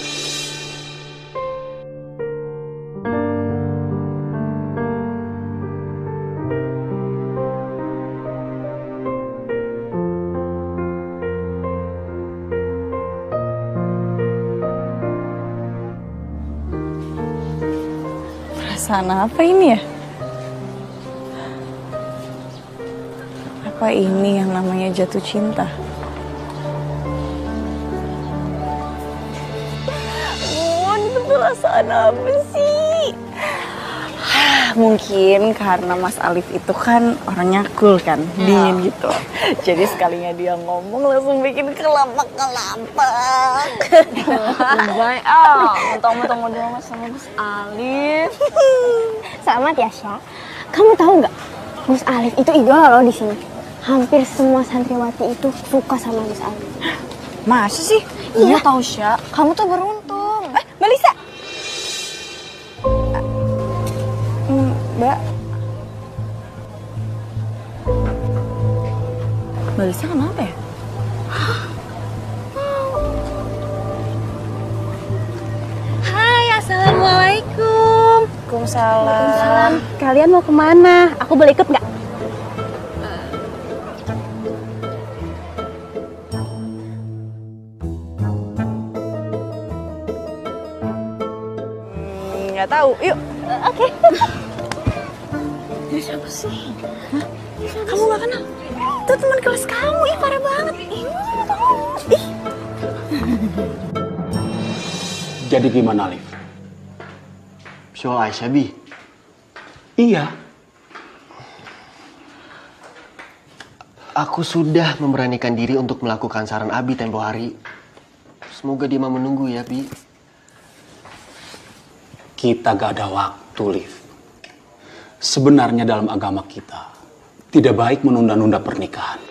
Perasaan apa ini ya? Apa ini yang namanya jatuh cinta? Itu perasaan apa sih? Mungkin karena Mas Alif itu kan orangnya cool kan, dingin gitu. Jadi sekalinya dia ngomong langsung bikin kelapak-kelapak. Baik, mentang-mentang udah sama Mas Alif. Selamat ya, Syah. Kamu tahu nggak? Gus Alif itu idola loh di sini. Hampir semua santriwati itu suka sama Gus Alif. Masa sih? Iya. Tahu Syah, kamu tuh beruntung. Mbak Lisa. Mbak Lisa kenapa ya? Hai, assalamualaikum. Waalaikumsalam. Kalian mau kemana? Aku boleh ikut nggak? Nggak tahu. Yuk. Oke. Ini siapa sih? Hah? Kamu nggak kenal? Itu teman kelas kamu. Ih, parah banget. Ih. Jadi gimana, Alif? Soal Aisyah, Bi? Iya. Aku sudah memberanikan diri untuk melakukan saran Abi tempo hari. Semoga dia mau menunggu ya, Bi. Kita gak ada waktu, Liv. Sebenarnya dalam agama kita, tidak baik menunda-nunda pernikahan.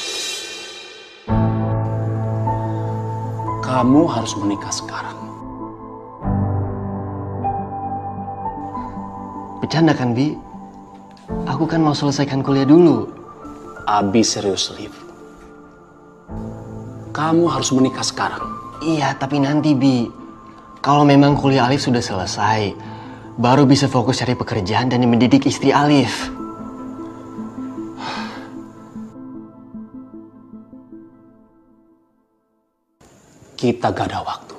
Kamu harus menikah sekarang. Bercanda kan, Bi? Aku kan mau selesaikan kuliah dulu. Abi serius, Liv. Kamu harus menikah sekarang. Iya, tapi nanti, Bi. Kalau memang kuliah Alif sudah selesai, baru bisa fokus cari pekerjaan dan mendidik istri Alif. Kita gak ada waktu.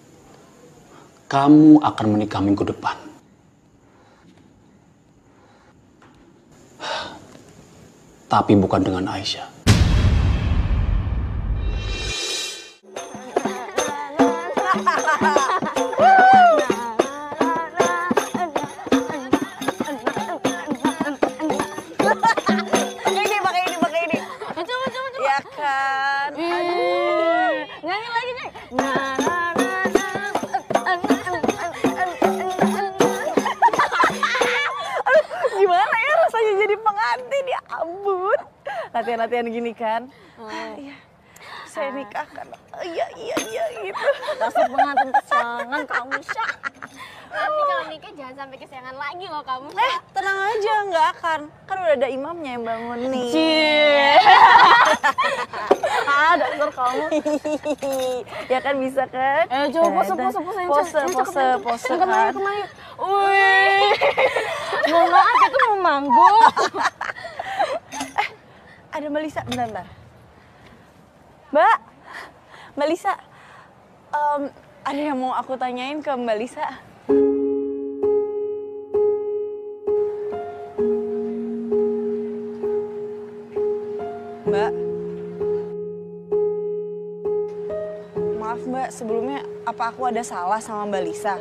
Kamu akan menikah minggu depan. Tapi bukan dengan Aisyah. Ya kan? Nyanyi lagi, Nyanyi. Gimana ya rasanya jadi pengantin, ya ampun. Latihan-latihan gini kan. Iya. Saya nikah kan. Iya gitu. Dasar pengantin kesayangan kamu, Syak. Nanti kalau nikah jangan sampai kesayangan lagi loh kamu. Tenang aja, nggak akan. Kan udah ada imamnya yang bangun nih. Dasar kamu. Ya kan bisa kan? Coba pose kan. Wih. Mohon maaf, itu mau manggung. Ada Mbak Lisa, bentar. Mbak Lisa, ada yang mau aku tanyain ke Mbak Lisa. Mbak, maaf Mbak, sebelumnya apa aku ada salah sama Mbak Lisa?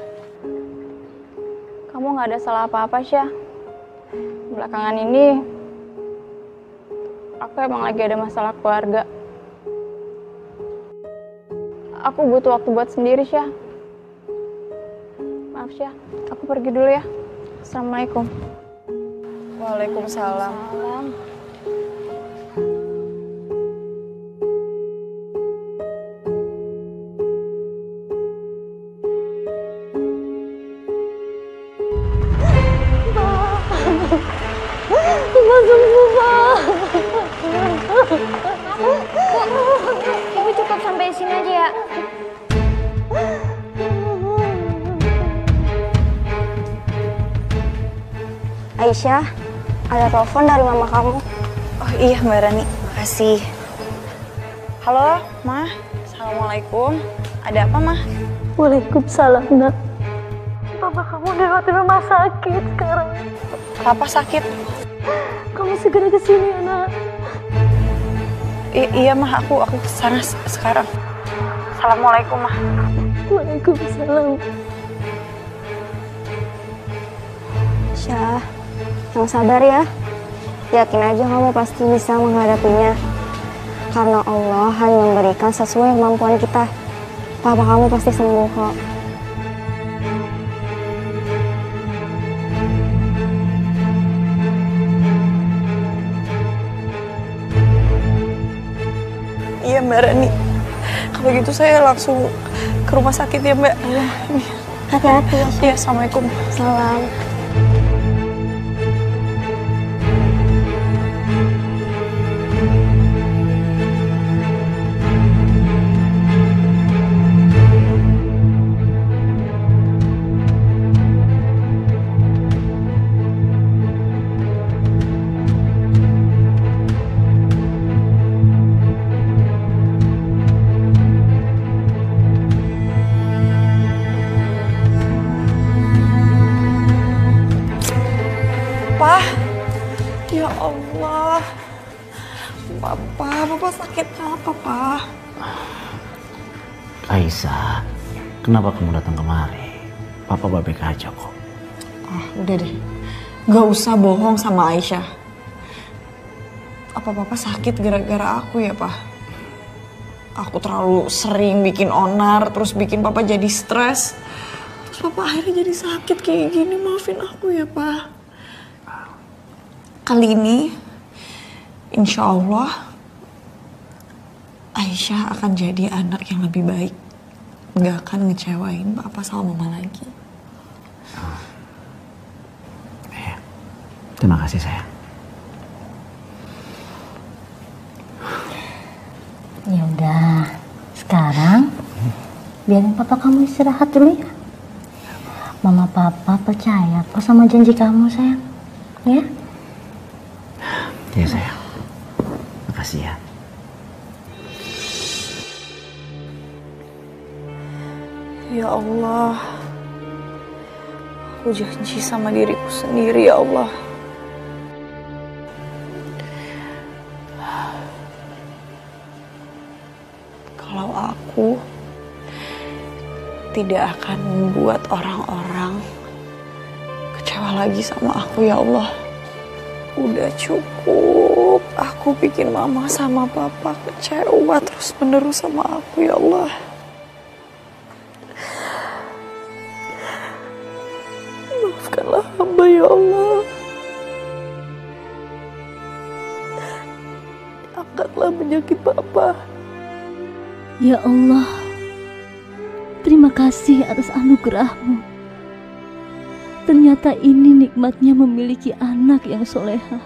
Kamu nggak ada salah apa-apa, Syah. Belakangan ini, aku emang lagi ada masalah keluarga. Aku butuh waktu buat sendiri, Syah. Maaf, Syah. Aku pergi dulu ya. Assalamualaikum. Waalaikumsalam. Ibu cukup sampai sini aja ya. Aisyah, ada telepon dari mama kamu. Oh iya Mbak Rani, makasih. Halo, Ma. Assalamualaikum. Ada apa, Ma? Waalaikumsalam, Nak. Papa kamu udah di rumah sakit sekarang. Papa sakit? Kamu segera ke sini, Nak. Iya, Ma. Aku kesana sekarang. Assalamualaikum, Ma. Waalaikumsalam. Syah, yang sabar ya. Yakin aja kamu pasti bisa menghadapinya. Karena Allah hanya memberikan sesuai kemampuan kita. Papa kamu pasti sembuh kok. Iya, Mbak Rani. Kalau gitu saya langsung ke rumah sakit ya, Mbak. Hati-hati ya. Iya, Assalamualaikum. Salam. Ya Allah. Papa sakit apa, Pak? Aisyah, kenapa kamu datang kemari? Papa baik aja kok. Udah deh. Gak usah bohong sama Aisyah. Apa papa sakit gara-gara aku ya, Pak? Aku terlalu sering bikin onar, terus bikin papa jadi stres. Terus papa akhirnya jadi sakit kayak gini. Maafin aku ya, Pak. Kali ini, insya Allah, Aisyah akan jadi anak yang lebih baik. Gak akan ngecewain papa sama mama lagi. Terima kasih sayang. Ya udah, sekarang biarin papa kamu istirahat dulu ya. Mama papa percaya kok sama janji kamu sayang, ya? Ya sayang, makasih ya. Ya Allah, aku janji sama diriku sendiri ya Allah. Kalau aku tidak akan membuat orang-orang kecewa lagi sama aku ya Allah. Udah cukup aku bikin mama sama papa kecewa terus-menerus sama aku ya Allah. Maafkanlah hamba ya Allah. Angkatlah penyakit papa. Ya Allah, terima kasih atas anugerahmu. Ternyata ini nikmatnya memiliki anak yang soleha.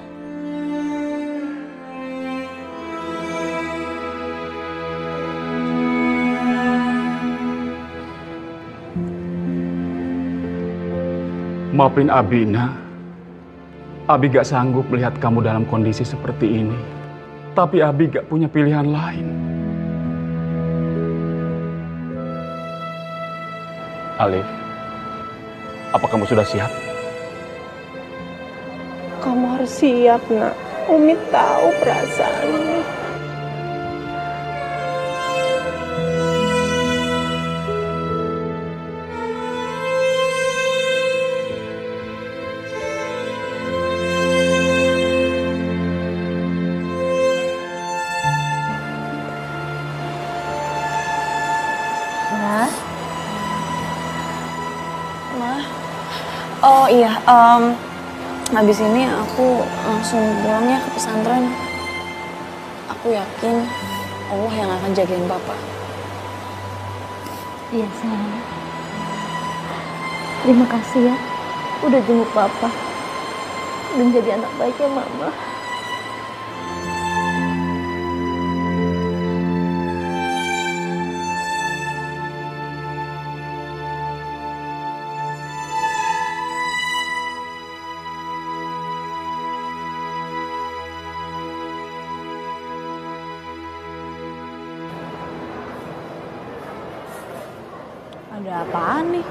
Maafin Abi, Nak. Abi gak sanggup melihat kamu dalam kondisi seperti ini. Tapi Abi gak punya pilihan lain. Alif, apa kamu sudah siap? Kamu harus siap, Nak. Umi tahu perasaanmu. Oh iya, habis ini aku langsung pulang ya ke pesantren. Aku yakin Allah yang akan jagain papa. Iya sayang. Terima kasih ya, udah jenguk papa dan jadi anak baiknya mama. Ada apaan nih?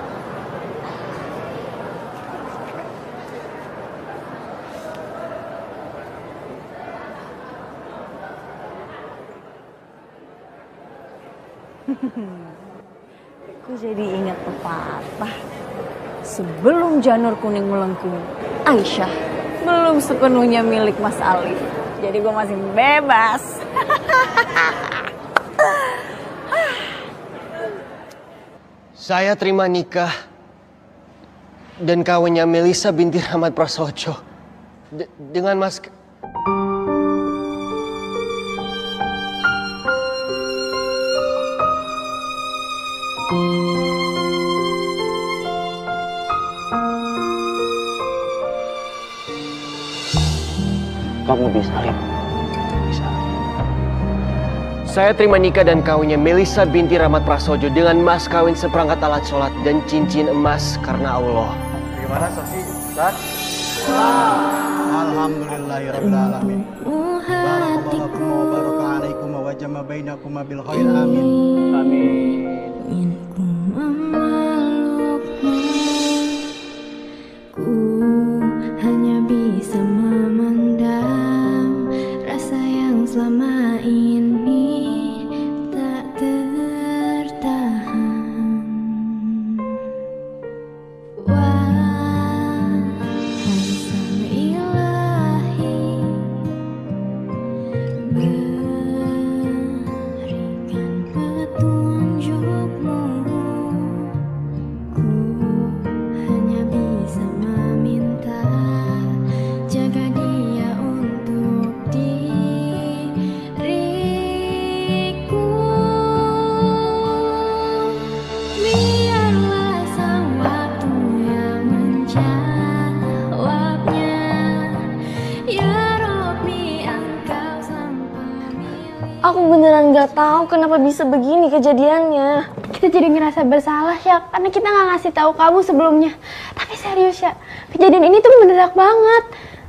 Aku jadi ingat pepatah. Sebelum janur kuning melengkung, Aisyah belum sepenuhnya milik Mas Alif. Jadi gue masih bebas. Saya terima nikah dan kawinnya Melisa binti Rahmat Prasojo dengan Mas... Kamu bisa, Alif. Bisa. Saya terima nikah dan kawinnya Melisa binti Rahmat Prasojo dengan mas kawin seperangkat alat sholat dan cincin emas karena Allah. Bagaimana Sofi? Ustaz? Alhamdulillahirrahmanirrahim. Barakallahu wa baraka alaikum wa jama bainakum bil khair. Amin. Amin. Ku hanya bisa memendam rasa yang selama ini tak tertahan. Wahai Sang Ilahi, menjawabnya. Ya Robbi, engkau sampai. Aku beneran gak tahu kenapa bisa begini kejadiannya. Kita jadi ngerasa bersalah ya, karena kita nggak ngasih tahu kamu sebelumnya. Tapi serius ya, kejadian ini tuh mendadak banget.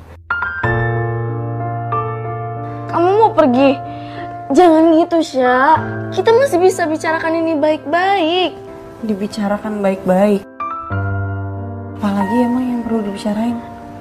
Kamu mau pergi? Jangan gitu, Sya. Kita masih bisa bicarakan ini baik-baik. Dibicarakan baik-baik. Apalagi emang yang perlu dibicarain?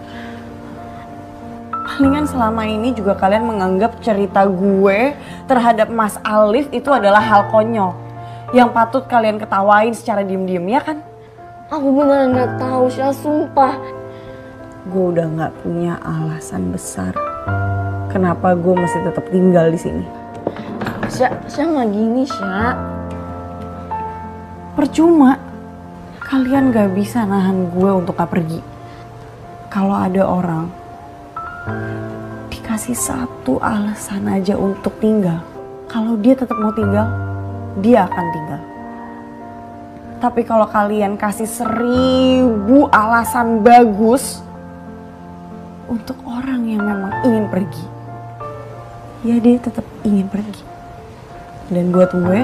Palingan selama ini juga kalian menganggap cerita gue terhadap Mas Alif itu adalah hal konyol yang patut kalian ketawain secara diem-diem, ya kan? Aku beneran gak tahu, Sya, sumpah. Gue udah gak punya alasan besar kenapa gue mesti tetap tinggal di sini. Sya nggak gini, Sya. Percuma. Kalian gak bisa nahan gue untuk gak pergi. Kalau ada orang dikasih satu alasan aja untuk tinggal, kalau dia tetap mau tinggal, dia akan tinggal. Tapi kalau kalian kasih 1000 alasan bagus untuk orang yang memang ingin pergi, ya dia tetap ingin pergi. Dan buat gue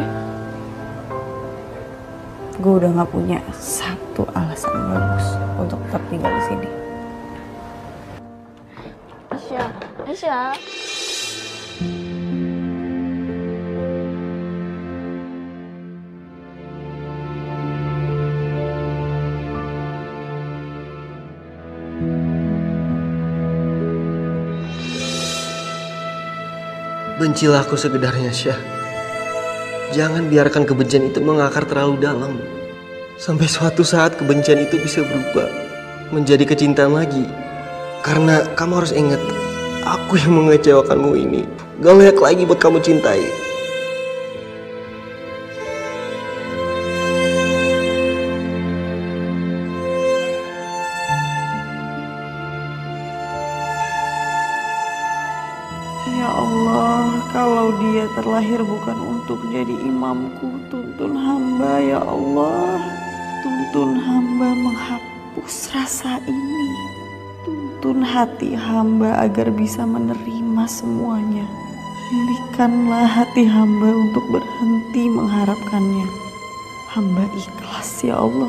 udah gak punya satu alasan bagus untuk tetap tinggal di sini. Aisyah. Bencilah aku sekedarnya, Syah. Jangan biarkan kebencian itu mengakar terlalu dalam. Sampai suatu saat kebencian itu bisa berubah menjadi kecintaan lagi. Karena kamu harus ingat, aku yang mengecewakanmu ini gak layak lagi buat kamu cintai. Ya Allah, kalau dia terlahir bukan untuk jadi imamku, tuntun hamba ya Allah. Tuntun hamba menghapus rasa ini. Tuntun hati hamba agar bisa menerima semuanya. Pilihkanlah hati hamba untuk berhenti mengharapkannya. Hamba ikhlas ya Allah.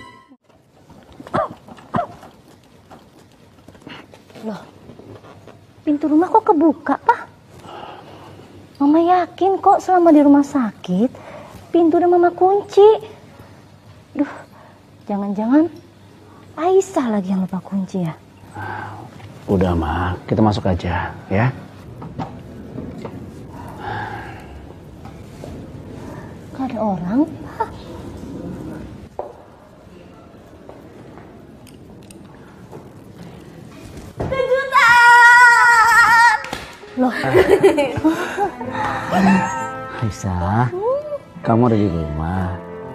Loh, pintu rumah kok kebuka, Pak? Mama yakin kok selama di rumah sakit, pintu udah Mama kunci. Duh, jangan-jangan Aisyah lagi yang lupa kunci ya? Udah, Ma, kita masuk aja, ya. Gak ada orang, Pak. Kejutan! Loh. Aisyah, kamu ada di rumah?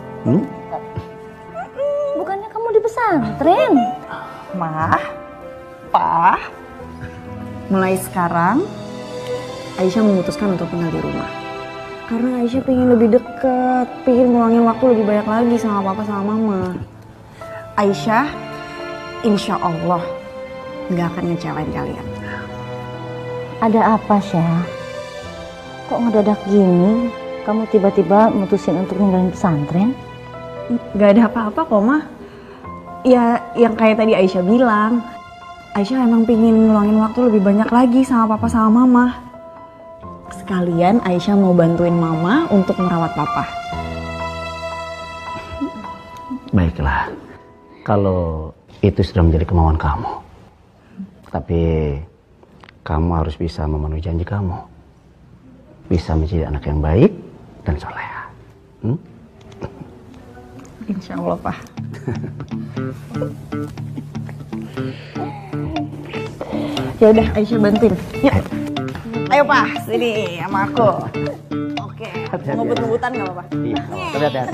Bukannya kamu di pesantren? Ma, Pa, mulai sekarang Aisyah memutuskan untuk tinggal di rumah. Karena Aisyah pengen lebih deket, pengen ngeluangin waktu lebih banyak lagi sama Papa sama Mama. Aisyah, insya Allah nggak akan ngecewain kalian. Ada apa, Syah? Kok ngedadak gini? Kamu tiba-tiba mutusin untuk ninggalin pesantren? Gak ada apa-apa kok, Ma. Ya, yang kayak tadi Aisyah bilang. Aisyah emang pengen ngeluangin waktu lebih banyak lagi sama Papa sama Mama. Sekalian Aisyah mau bantuin Mama untuk merawat Papa. Baiklah, kalau itu sudah menjadi kemauan kamu. Tapi kamu harus bisa memenuhi janji kamu. Bisa menjadi anak yang baik dan soleha. Insya Allah, Pak. Ya udah, Aisyah bantuin. Yuk. Ayo, Pak, sini sama aku. Oke. Ngebut-ngebutan nggak apa-apa? Iya, tapi hati-hati.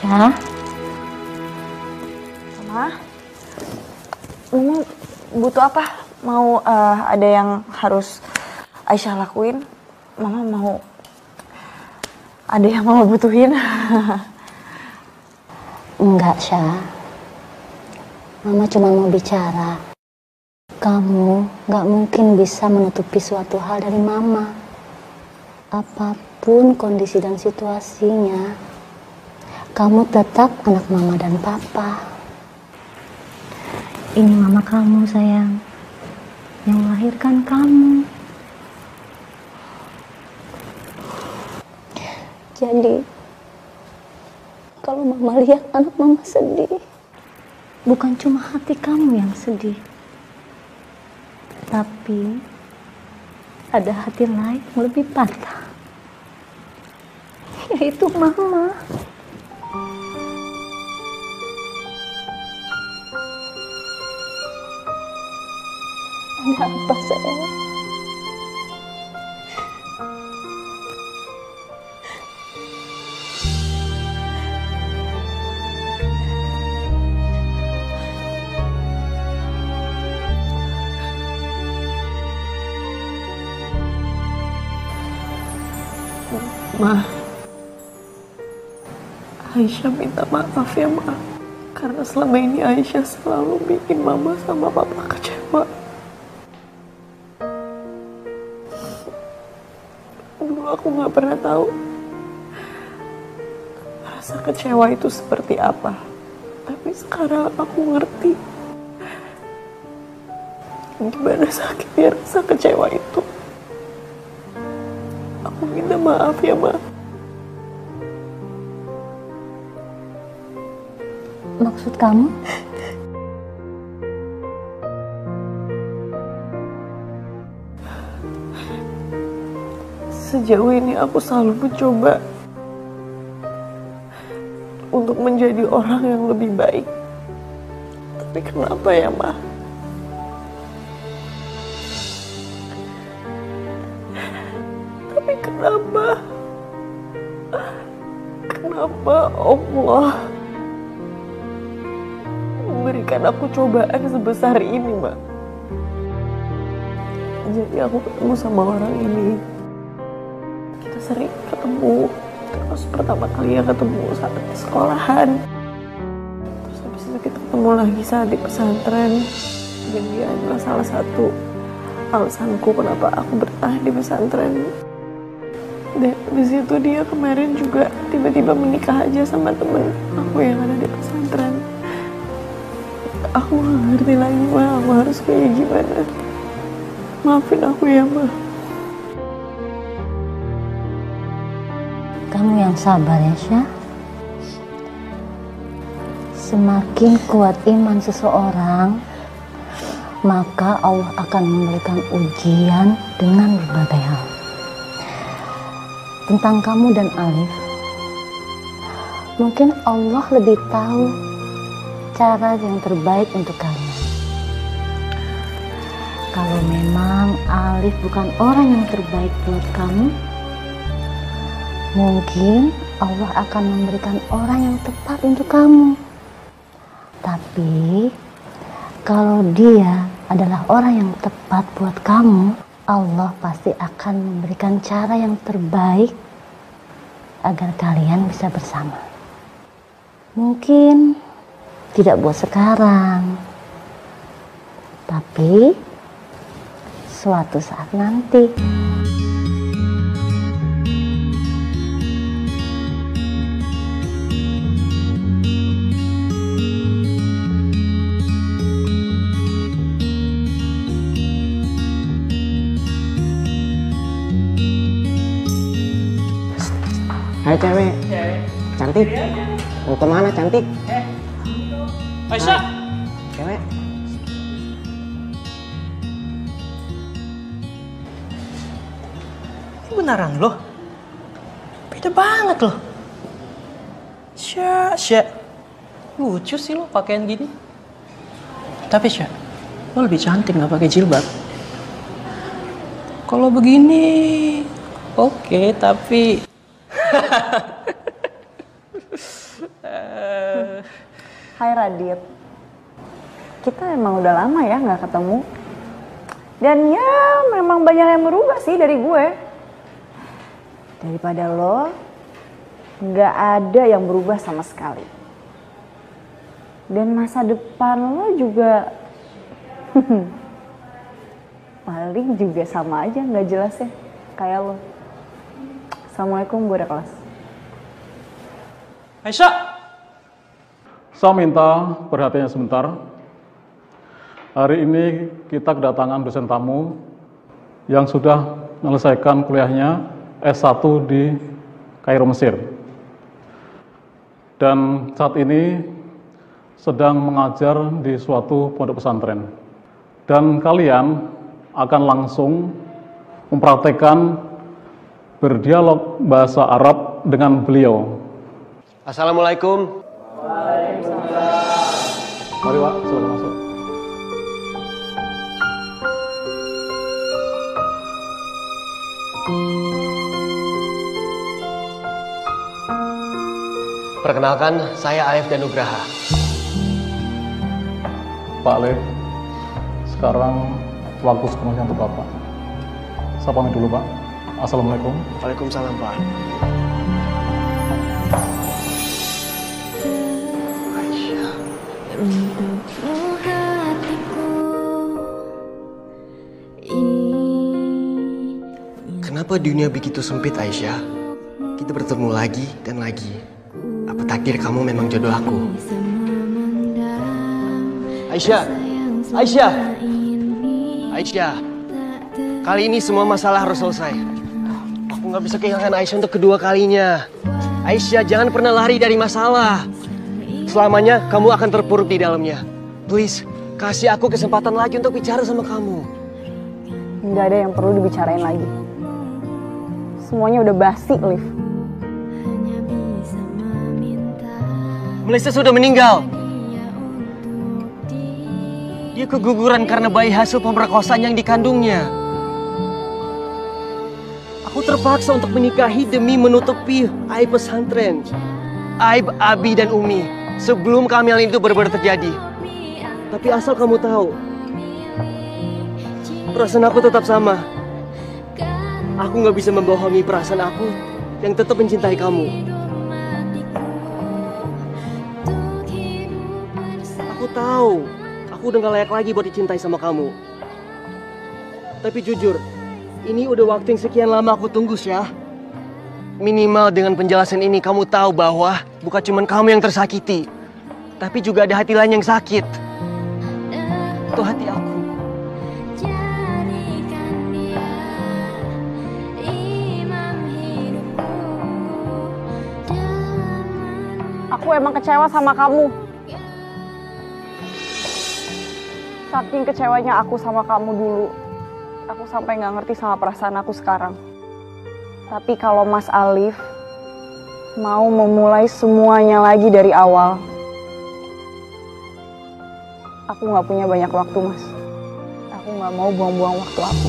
Aisyah. Mama butuh apa? Mau ada yang harus Aisyah lakuin? Mama mau ada yang Mama butuhin? Enggak, Syah. Mama cuma mau bicara. Kamu gak mungkin bisa menutupi suatu hal dari Mama. Apapun kondisi dan situasinya, kamu tetap anak Mama dan Papa. Ini Mama kamu, sayang, yang melahirkan kamu. Jadi, kalau Mama lihat anak Mama sedih, bukan cuma hati kamu yang sedih, tapi ada hati lain yang lebih patah, yaitu Mama. Ada apa, sayang? Ma, Aisyah minta maaf ya, Ma. Karena selama ini Aisyah selalu bikin Mama sama Papa kecewa. Dulu aku gak pernah tahu rasa kecewa itu seperti apa. Tapi sekarang aku ngerti gimana sakitnya rasa kecewa itu. Aku minta maaf ya, Ma. Maksud kamu? Sejauh ini aku selalu mencoba untuk menjadi orang yang lebih baik. Tapi kenapa ya, Ma? Tapi kenapa? Kenapa Allah memberikan aku cobaan sebesar ini, Ma? Jadi aku ketemu sama orang ini. Kita sering ketemu. Terus pertama kali ya ketemu saat di sekolahan. Terus habis itu kita ketemu lagi saat di pesantren. Dan dia adalah salah satu alasanku kenapa aku bertahan di pesantren. Dan di situ dia kemarin juga tiba-tiba menikah aja sama temen aku yang ada di pesantren. Aku gak ngerti lagi, Ma, aku harus kayak gimana. Maafin aku ya, Ma. Kamu yang sabar ya, Syah. Semakin kuat iman seseorang, maka Allah akan memberikan ujian dengan berbagai hal. Tentang kamu dan Alif, mungkin Allah lebih tahu cara yang terbaik untuk kalian. Kalau memang Alif bukan orang yang terbaik buat kamu, mungkin Allah akan memberikan orang yang tepat untuk kamu. Tapi kalau dia adalah orang yang tepat buat kamu, Allah pasti akan memberikan cara yang terbaik agar kalian bisa bersama. Mungkin tidak buat sekarang, tapi suatu saat nanti. Hai cewek, cantik. Mau kemana cantik? Aisyah. Cewek. Ini beneran loh. Beda banget loh. Syah. Lucu sih lo pakaian gini. Tapi Syah, lo lebih cantik nggak pakai jilbab. Kalau begini, oke, tapi Hai Radit. Kita emang udah lama ya nggak ketemu. Dan ya memang banyak yang berubah sih dari gue. Daripada lo, nggak ada yang berubah sama sekali. Dan masa depan lo juga paling juga sama aja, nggak jelas ya, kayak lo. Assalamualaikum, gue udah kelas. Aisyah! Saya minta perhatiannya sebentar. Hari ini kita kedatangan dosen tamu yang sudah menyelesaikan kuliahnya S1 di Kairo, Mesir. Dan saat ini sedang mengajar di suatu pondok pesantren. Dan kalian akan langsung mempraktekkan berdialog bahasa Arab dengan beliau. Assalamualaikum. Mari Pak, silakan masuk. Perkenalkan, saya Alif dan Nugraha. Pak Alif, sekarang waktu sepenuhnya untuk Bapak. Saya pamit dulu Pak. Assalamualaikum. Waalaikumsalam Pak. Kenapa dunia begitu sempit, Aisyah? Kita bertemu lagi dan lagi. Apa takdir kamu memang jodoh aku? Aisyah, Aisyah, Aisyah. Kali ini semua masalah harus selesai. Aku nggak bisa kehilangan Aisyah untuk kedua kalinya. Aisyah, jangan pernah lari dari masalah. Selamanya kamu akan terpuruk di dalamnya. Please, kasih aku kesempatan lagi untuk bicara sama kamu. Nggak ada yang perlu dibicarain lagi. Semuanya udah basi, Liv. Melissa sudah meninggal. Dia keguguran karena bayi hasil pemerkosaan yang dikandungnya. Aku terpaksa untuk menikahi demi menutupi aib pesantren. Aib Abi dan Umi sebelum kehamilan itu benar-benar terjadi. Tapi asal kamu tahu, perasaan aku tetap sama. Aku nggak bisa membohongi perasaan aku yang tetap mencintai kamu. Aku tahu, aku udah gak layak lagi buat dicintai sama kamu. Tapi jujur, ini udah waktu yang sekian lama aku tunggu, Syah. Minimal dengan penjelasan ini kamu tahu bahwa bukan cuma kamu yang tersakiti, tapi juga ada hati lain yang sakit. Itu hati aku. Aku emang kecewa sama kamu. Saking kecewanya aku sama kamu dulu, aku sampai nggak ngerti sama perasaan aku sekarang. Tapi kalau Mas Alif mau memulai semuanya lagi dari awal, aku nggak punya banyak waktu, Mas. Aku nggak mau buang-buang waktu aku.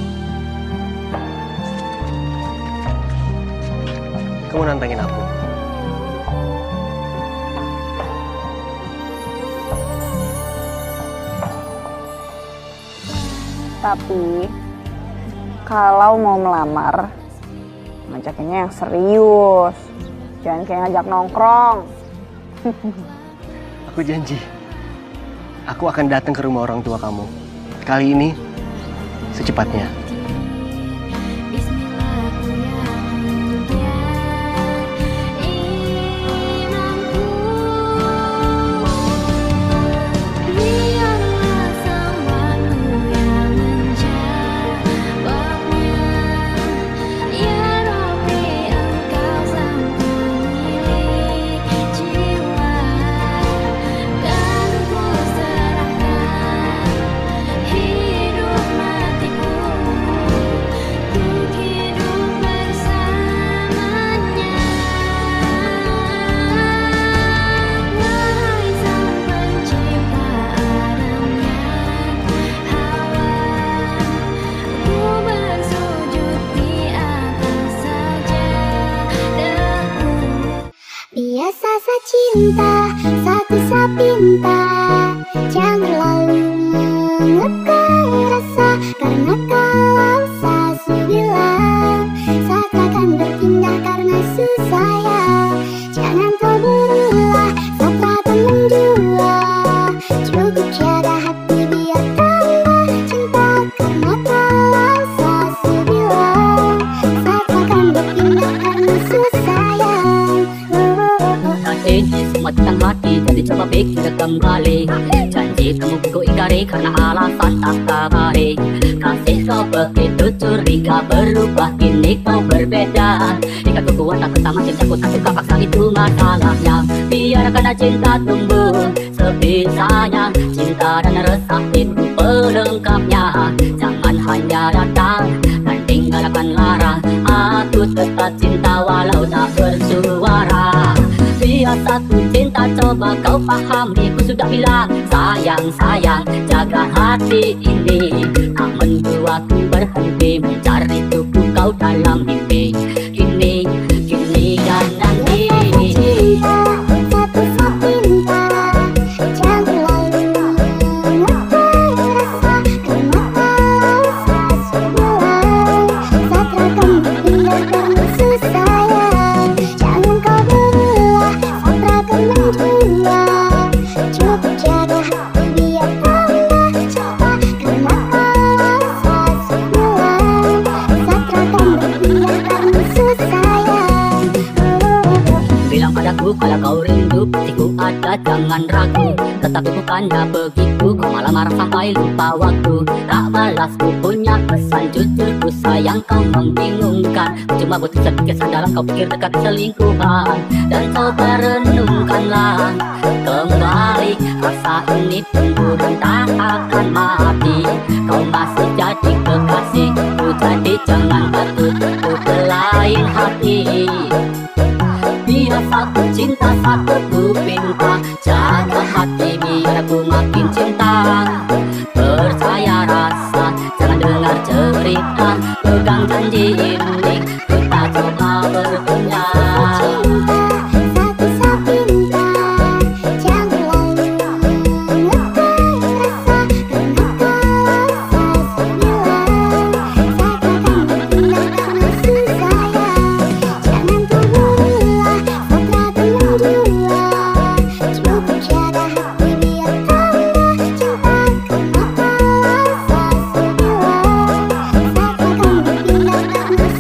Kamu nantangin aku. Tapi kalau mau melamar, ngajakinnya yang serius. Jangan kayak ngajak nongkrong. Aku janji, aku akan datang ke rumah orang tua kamu. Kali ini, secepatnya. cinta, satu sapinta. Jangan lalu mengekang rasa, karena kalau sasu bilang saat akan berpindah karena susah ya. Jangan kau berulah saat akan menjua, cukup jaga hati biar tambah cinta. Karena kalau sasu bilang saat akan berpindah karena susah ya. Sematan hati jadi coba pikir kembali. Janji kamu ku ingkari karena alasan tak kabari. Kasih kau begitu curiga, berubah kini kau berbeda. Jika ku kuat tak sama cintaku tak suka paksa, itu masalahnya. Biarkan cinta tumbuh sebisanya. Cinta dan resah itu pelengkapnya. Jangan hanya datang dan tinggalkan larang. Aku tetap cinta walau tak bersuara. Biasa ku cinta, coba kau pahami. Ku sudah bilang sayang, sayang, jaga hati ini. Tak membuatku berhenti mencari tubuh kau dalam mimpi. Kini, kini dan nanti. Satu sapinta, jangan lalu mengekang rasa, karena kalau sasu bilang saat akan berpindah karena susah ya. Jangan kau berulah saat akan menjua, cukup jaga hati biar tambah cinta. Karena kalau sasu bilang saat akan berpindah karena susah ya. Bilang padaku kalau kau rindu, pastiku ada, jangan ragu. Tetapi bukannya begitu, kau malah marah sampai lupa waktu. Tak balas ku punya pesan, jujur ku sayang kau membingungkan. Ku cuma butuh sedikit dalam kau pikir dekat selingkuhan. Dan coba renungkanlah kembali, rasa ini tumbuh dan tak akan mati. Kau masih jadi kekasih ku, jadi jangan batu ku lain hati. Biar satu cinta, satu ku pinta. Jaga hati biar aku makin cinta. Percaya rasa, jangan dengar cerita. Pegang janji ini, kita coba berpindah. Satu sapinta, jangan lalu mengekang rasa, karena kalau sasu bilang saat akan berpindah karena susah ya. Jangan kau berulah saat akan menjua, cukup jaga hati biar tambah cinta. Karena kalau sasu bilang saat akan berpindah karena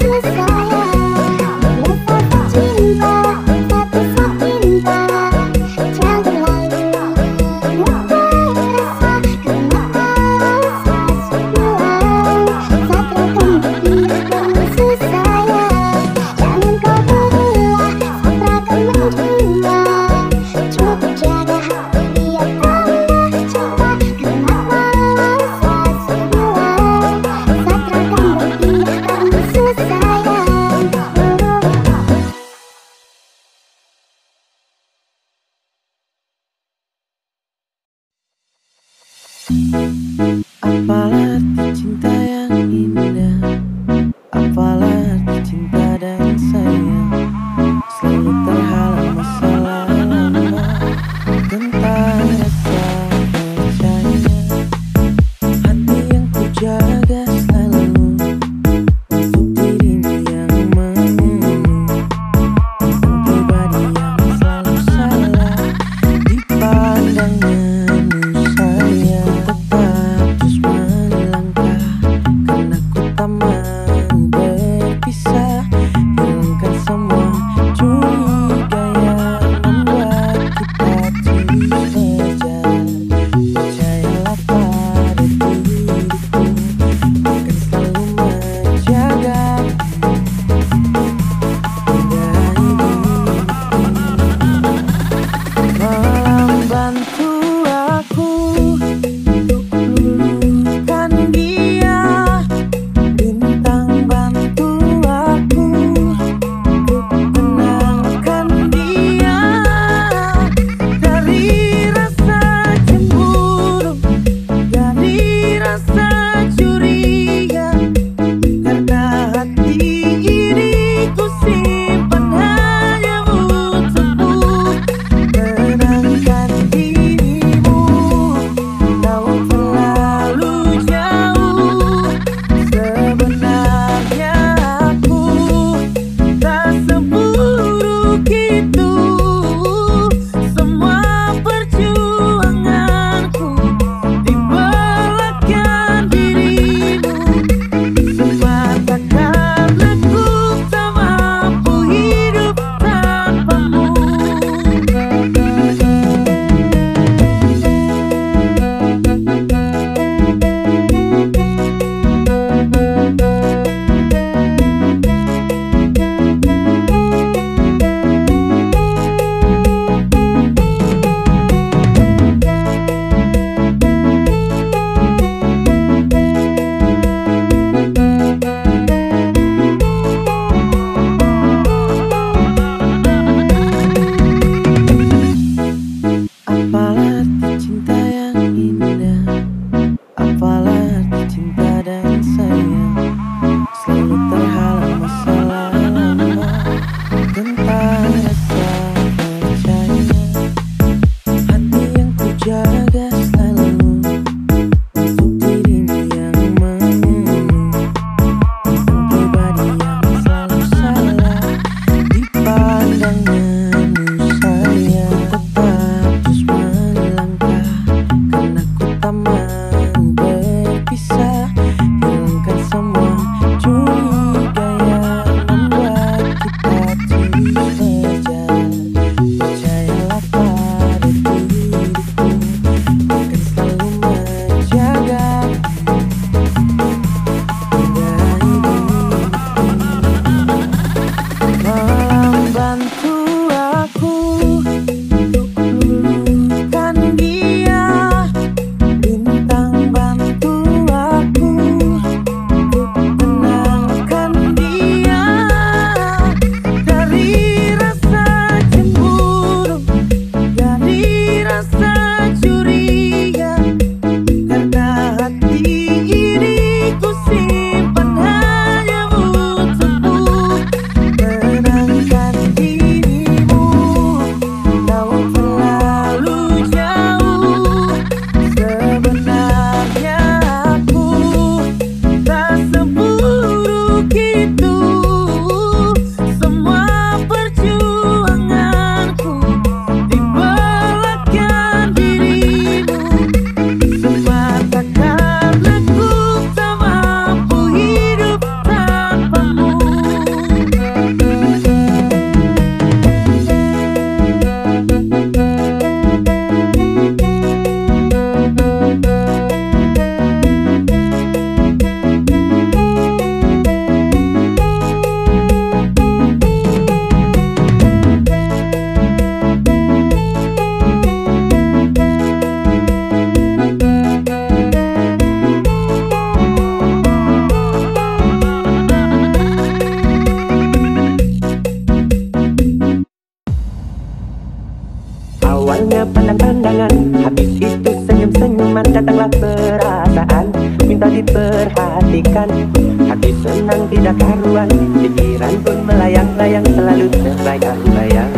minta diperhatikan. Hati senang tidak karuan, pikiran pun melayang-layang, selalu terbayang-bayang.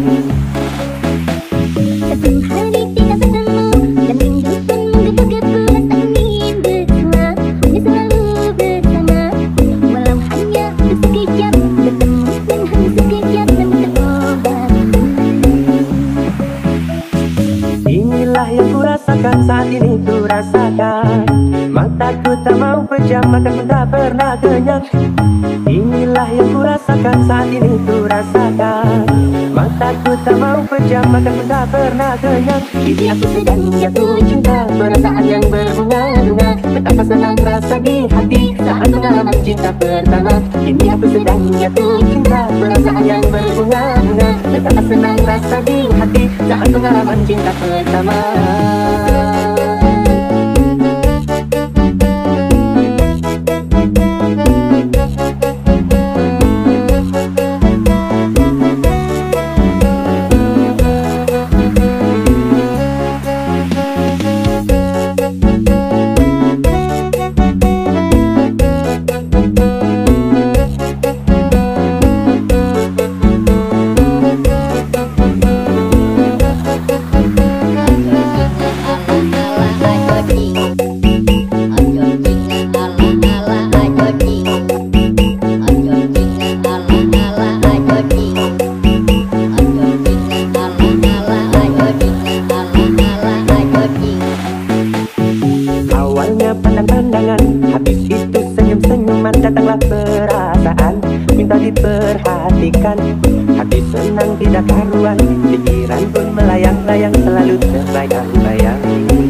Satu hari tidak ketemu dan rindu pun menggebu-gebu, rasa ingin bersama, hanya selalu bersama. Walau hanya untuk sekejap bertemu dan hanya sekejap namun terobat. Inilah yang kurasakan saat ini kurasakan. Mataku tak mau pejam, makan pun tak pernah kenyang. Inilah yang kurasakan saat ini kurasakan. Mataku tak mau pejam, makan pun tak pernah kenyang. Kini aku sedang jatuh cinta, perasaan yang berbunga-bunga. Betapa senang rasa di hati saat pengalaman cinta pertama. Kini aku sedang jatuh cinta, perasaan yang berbunga-bunga. Betapa senang rasa di hati saat pengalaman cinta pertama. Awalnya pandang-pandangan, habis itu senyum-senyuman, datanglah perasaan, minta diperhatikan. Hati senang tidak karuan, pikiran pun melayang-layang, selalu terbayang-bayang.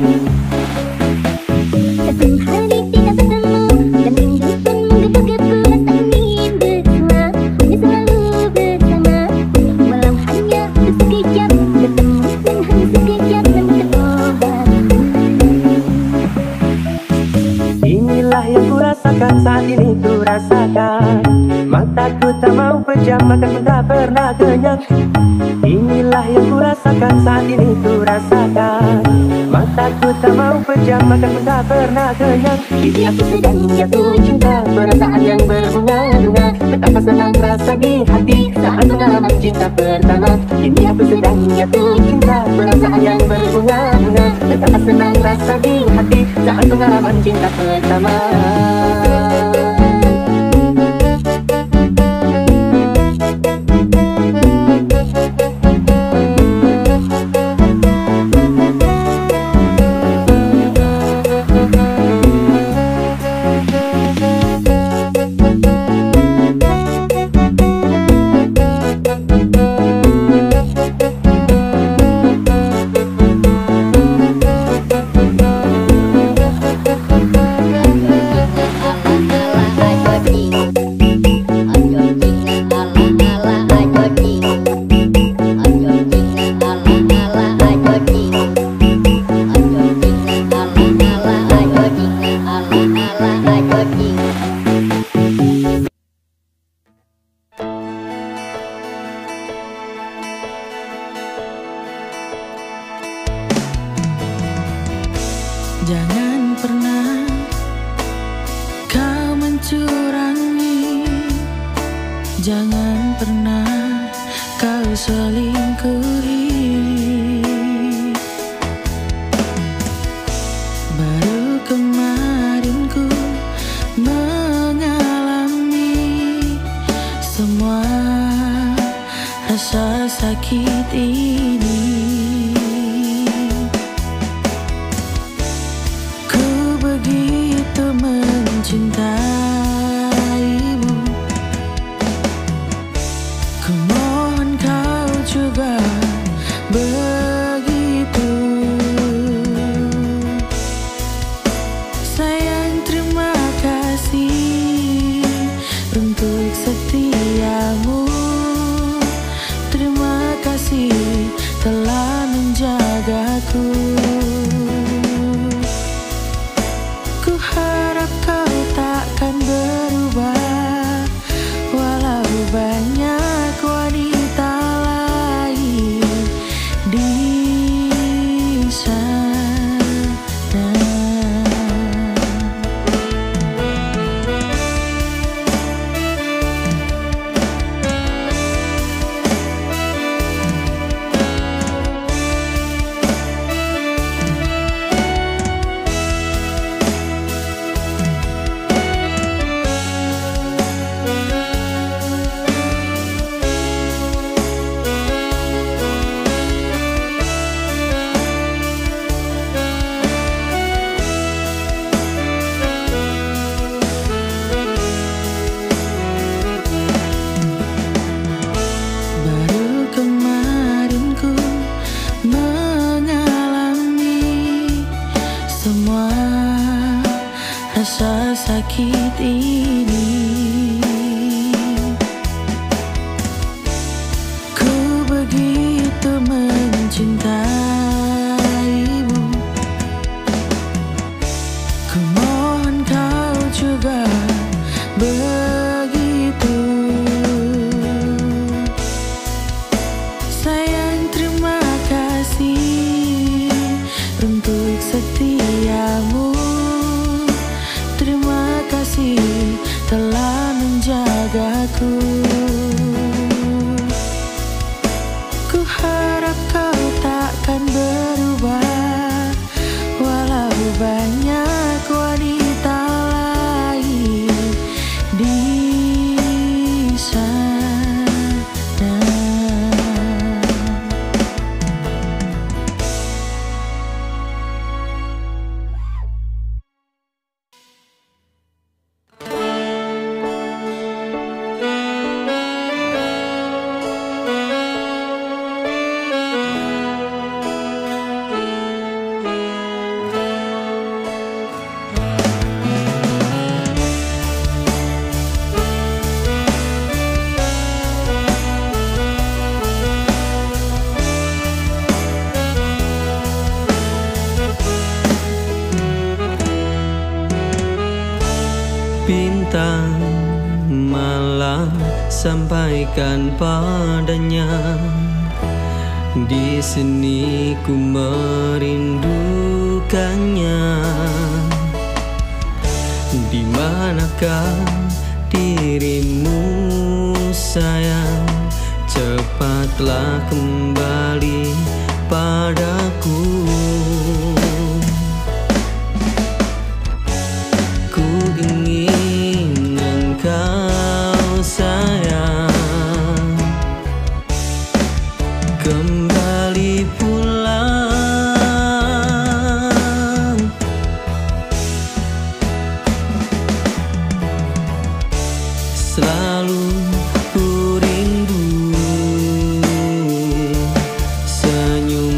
Satu hari tidak ketemu dan rindu pun menggebu-gebu, rasa ingin bersama, hanya selalu bersama. Walau hanya untuk sekejap bertemu dan hanya sekejap namun terobat. Inilah yang kurasakan saat ini kurasakan. Mataku tak mau pejam, makan pun tak pernah kenyang. Inilah yang kurasakan saat ini kurasakan. Mataku tak mau pejam, makan pun tak pernah kenyang. Kini aku sedang jatuh cinta, perasaan yang berbunga-bunga. Betapa senang rasa di hati saat pengalaman cinta pertama. Kini aku sedang jatuh cinta, perasaan yang berbunga-bunga. Betapa senang rasa di hati saat pengalaman cinta pertama. Jangan pernah kau mencurangi, jangan pernah kau selingkuhi. Baru kemarin ku mengalami semua rasa sakit ini. Mencintaimu, ku mohon kau juga begitu. Sayang, terima kasih untuk setiamu. Terima kasih sakit ini. Ku begitu mencintaimu, ku mohon kau juga begitu. Sayang, terima kasih untuk setiamu. Terima kasih telah menjagaku. Ku harap kau takkan berubah, walau banyak wanita lain di sana. Bintang malam sampaikan padanya, di sini ku merindukannya. Di manakah dirimu sayang? Cepatlah kembali padaku. Ku ingin engkau sayang kembali pulang. Selalu ku rindu senyum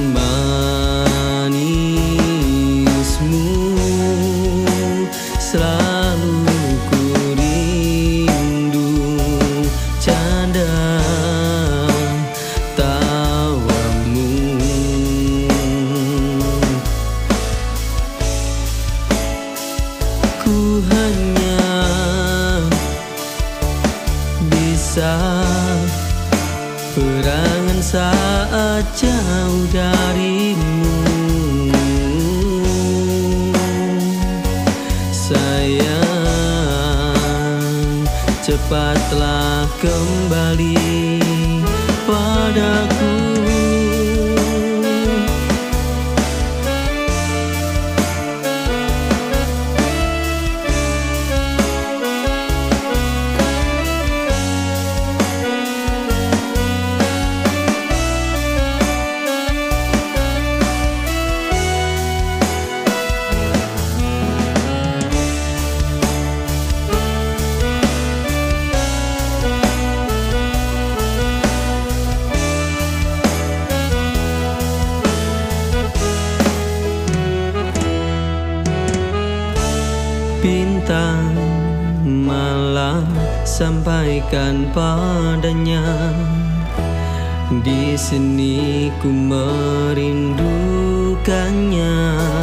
manismu. Selalu ku rindu canda tawamu. Ku hanya bisa berangan saat jauh darimu. Sayang, cepatlah kembali padaku. Bintang malam sampaikan padanya, di sini ku merindukannya.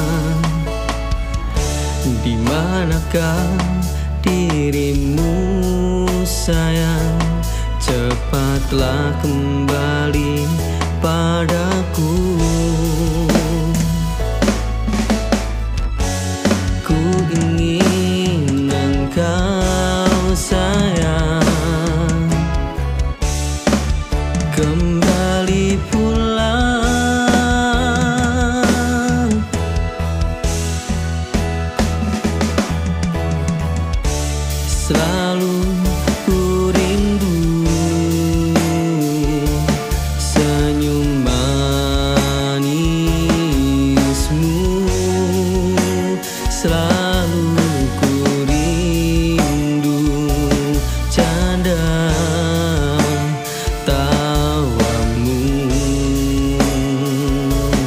Di manakah dirimu sayang? Cepatlah kembali padaku. Ku ingin engkau sayang kembali pulang. Selalu ku rindu senyum manismu. Selalu ku rindu canda tawamu.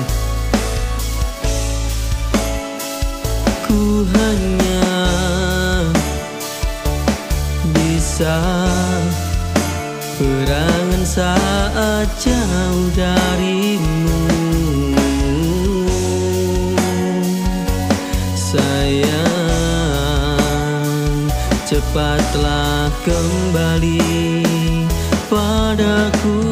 Ku hanya kisah perangan saat jauh darimu. Sayang, cepatlah kembali padaku.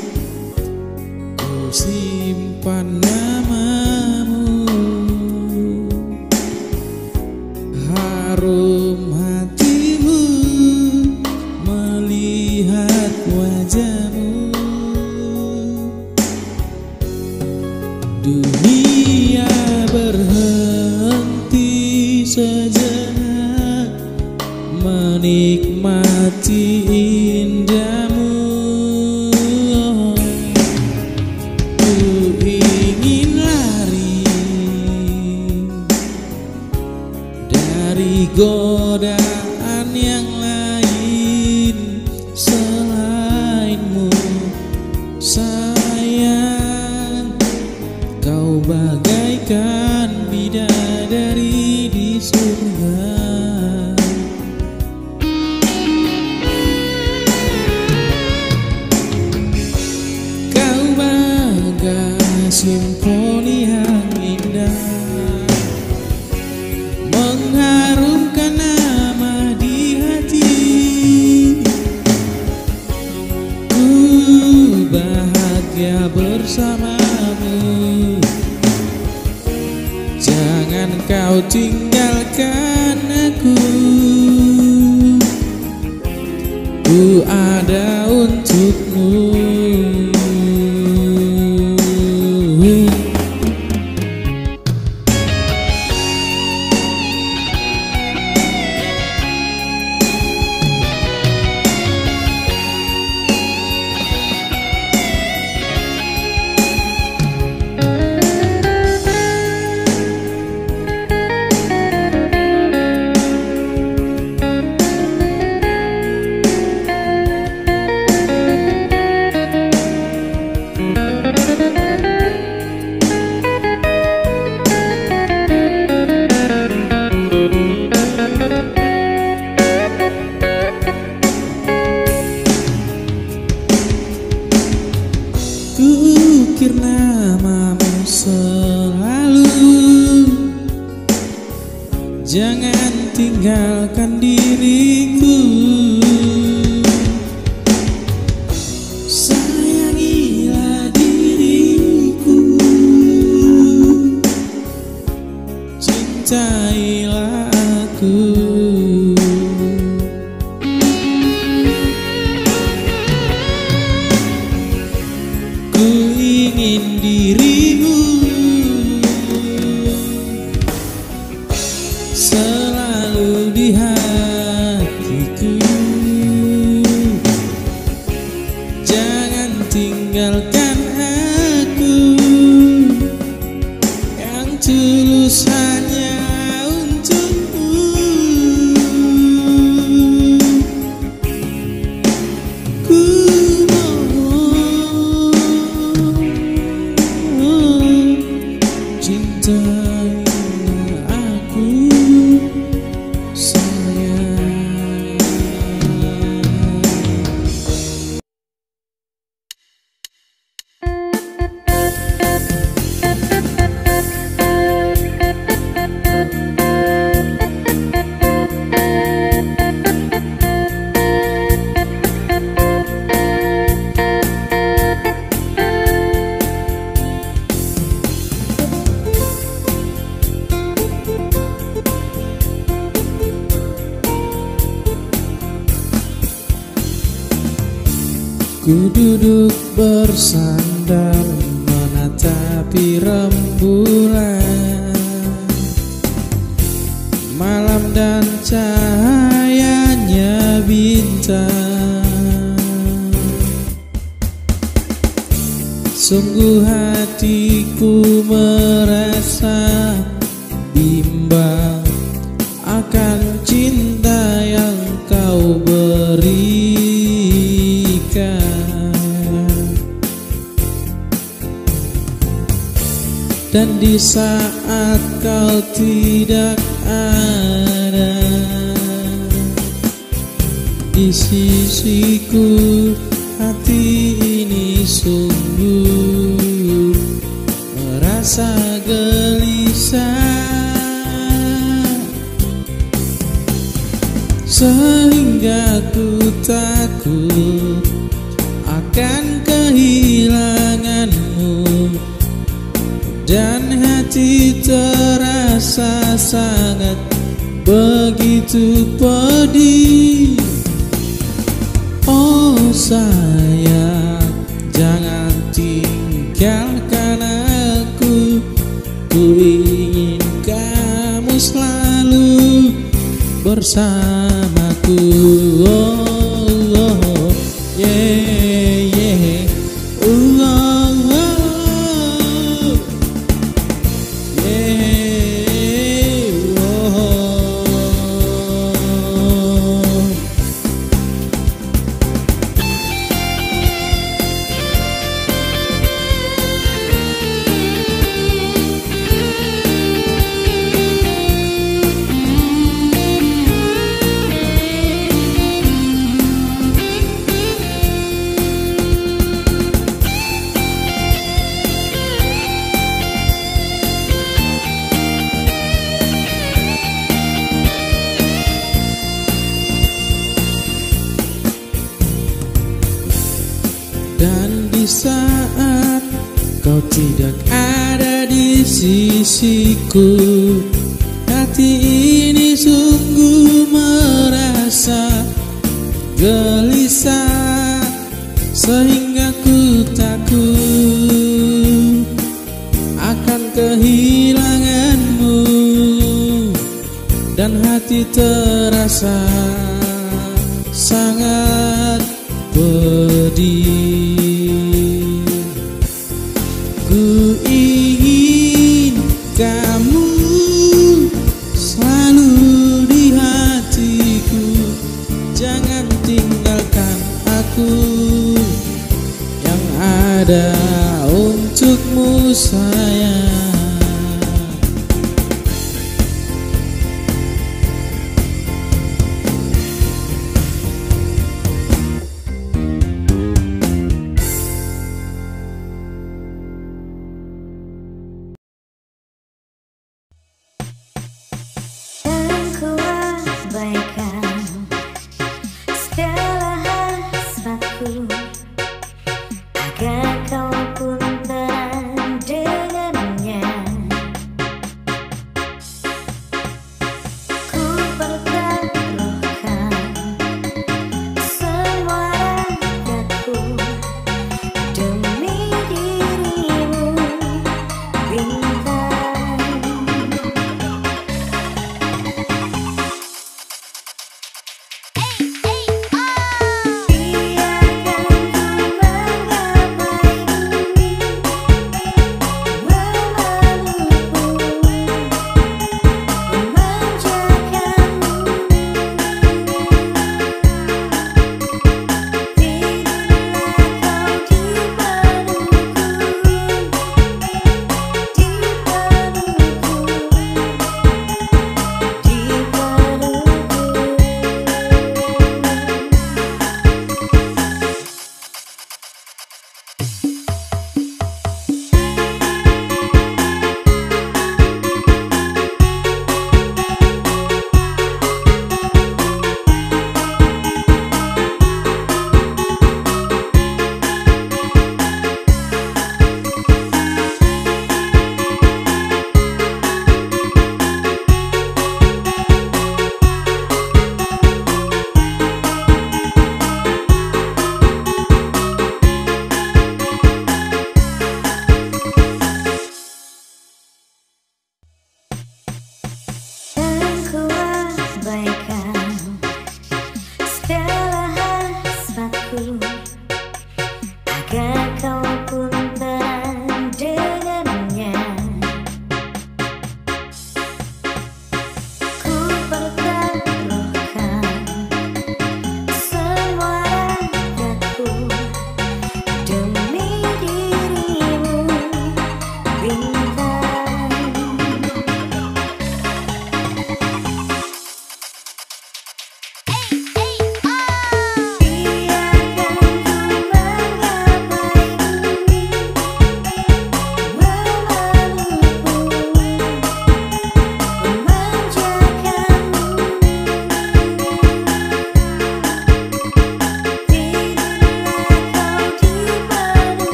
simpan namamu Dunia berhenti sejenak menikmati indahmu. Ku ingin lari dari godaan yang lain selainmu, sayang. Kau bagaikan bidadari di surga. Kau bagai simfoni yang indah, mengharumkan nama di hati. Ku bahagia bersamamu. Jangan kau tinggalkan aku. Ku ada untukmu. Ukir namamu selalu, jangan tinggalkan diriku. Sayangilah diriku, cintailah aku. Ingin dirimu selalu di hatiku. Jangan tinggalkan aku yang tulus hanya untukmu. Cintailah aku, sayang. Ku duduk bersandar menatapi rembulan, malam dan cahayanya bintang. Sungguh hatiku merasa bimbang akan cinta yang kau berikan. Dan di saat kau tidak ada di sisiku, hati ini sungguh merasa gelisah, sehingga ku takut akan kehilanganmu. Dan hati terasa sangat begitu pedih. Oh sayang, jangan tinggalkan aku. Ku ingin kamu selalu bersamaku. Oh, oh, yeah, yeah. Oh, oh, oh. Yeah, oh. Dan di saat kau tidak ada di sisiku, hati ini sungguh merasa gelisah, sehingga ku takut akan kehilanganmu, dan hati terasa sangat pedih. Ku ingin kamu selalu di hatiku, jangan tinggalkan aku, yang ada untukmu sayang. Ku abaikan segala hasratku agar kau pun terang dengannya. Ku pertaruhkan semua ragaku demi dirimu, bintang. Di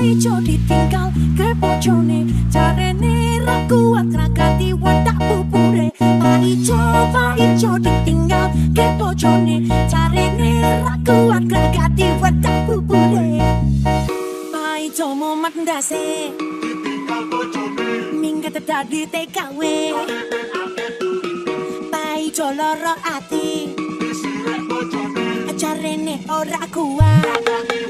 ijo ditinggal ke bojone, jarene ra kuat ngrakati wadah bubure. Pak ijo ditinggal ke bojone, jarene ra kuat ngrakati wadah bubure. Pak ijo momat ndase ditinggal bojone, minggat dadi TKW. Pak ijo loro ati disirek bojone, jarene ora kuat.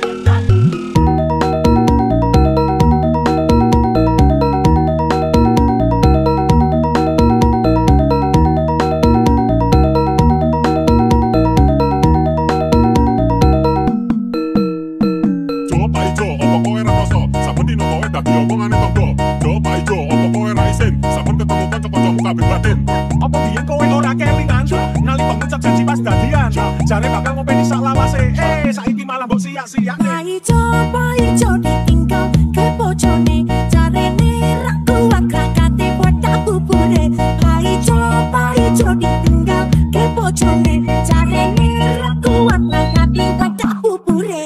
Apa biyen kowe ora kelingan nalika ngucap janji pas dadian, jare bakal ngopeni sak lawase, saiki malah mbok siyak-siyak. Pak ijo ditinggal ke bojone, jarene ra kuat ngrakati wadah bubure. Pak ijo ditinggal ke bojone, jarene ra kuat ngrakati wadah bubure.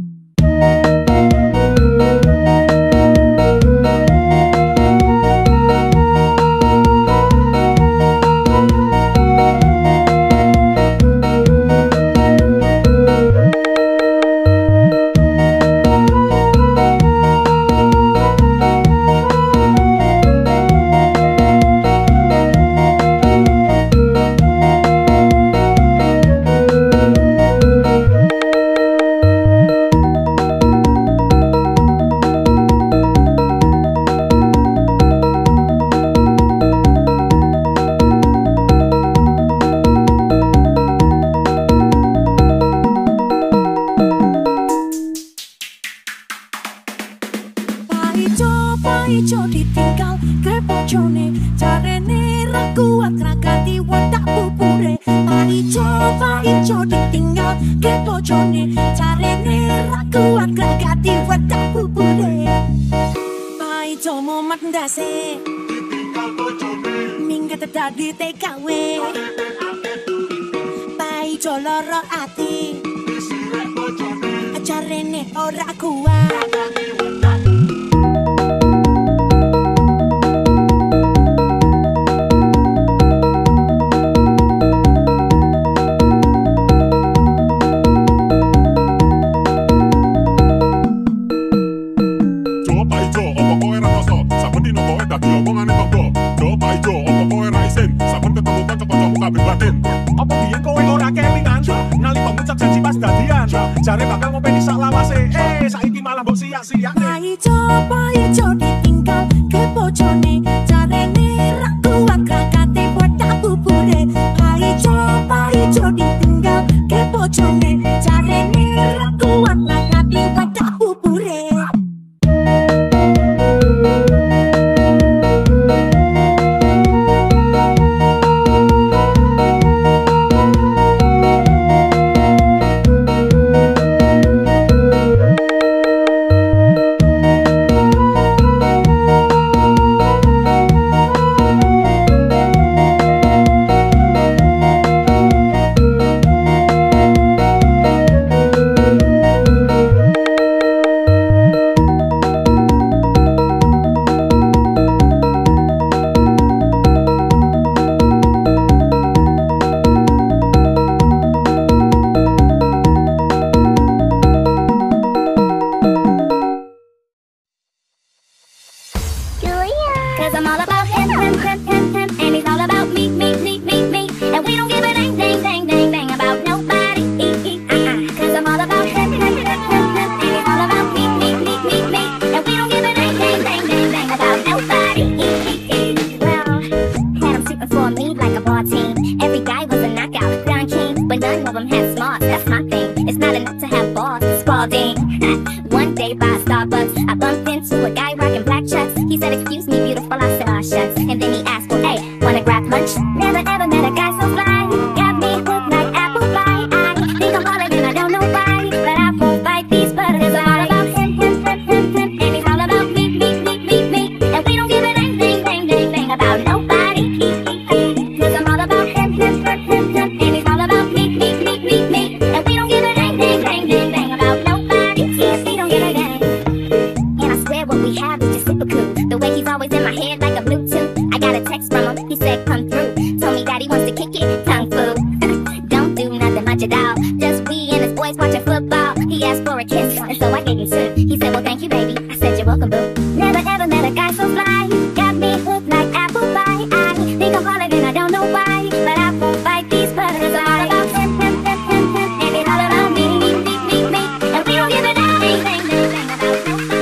Pak ijo ditinggal ke bojone, jarene ra kuat ngrakati wadah bubure. Pak ijo ditinggal ke bojone, jarene ra kuat ngrakati wadah bubure. Pak ijo momat ndase ditinggal bojone, minggat dadi TKW. Pak ijo loro ati disirek bojone, jarene ora kuat. Apa biyen kowe ora kelingan nalika ngucap janji pas dadian, jare bakal ngopeni sak lawase, saiki malah mbok siyak-siyak. Pak ijo ditinggal ke bojone, jarene ra kuat ngrakati wadah bubure. Pak ijo ditinggal ke bojone, jarene ra kuat ngrakati wadah bubure. Cause I'm all about him, and he's all about me. And we don't give a dang about nobody. Cause I'm all about him, and he's all about me. And we don't give a dang about nobody. Well, had him sitting for me like a ball team. Every guy was a knockout, crown king, but none of them had smarts. That's my thing. It's not enough to have balls. Spalding. One day by Starbucks, I bumped into a guy rocking black chucks. He said, "Excuse me, beautiful." I said, "Oh shucks." And then he asked, "Well, hey, wanna grab lunch?" Never ever met a guy so fly. Got me hooked like apple pie. I think I'm falling and I don't know why, but I won't fight these buttons. I'm all about him, and he's all about me. And we don't give a dang about nobody. Cause I'm all about him, and he's all about me. And we don't give a dang about nobody. Yes, we don't give a dang. And what we have is just super cool. The way he's always in my head like a Bluetooth. I got a text from him, he said come through. Told me that he wants to kick it, kung fu. Don't do nothing much at all. Just we and his boys watching football. He asked for a kiss, and so I gave him two. He said, well, thank you, baby. I said, you're welcome, boo. Never ever met a guy so fly. Got me hooked like apple pie. I think I'm falling and I don't know why, but I won't fight these butterflies. All about him, and it's all about me, and we don't give a damn, dang, dang, dang, dang about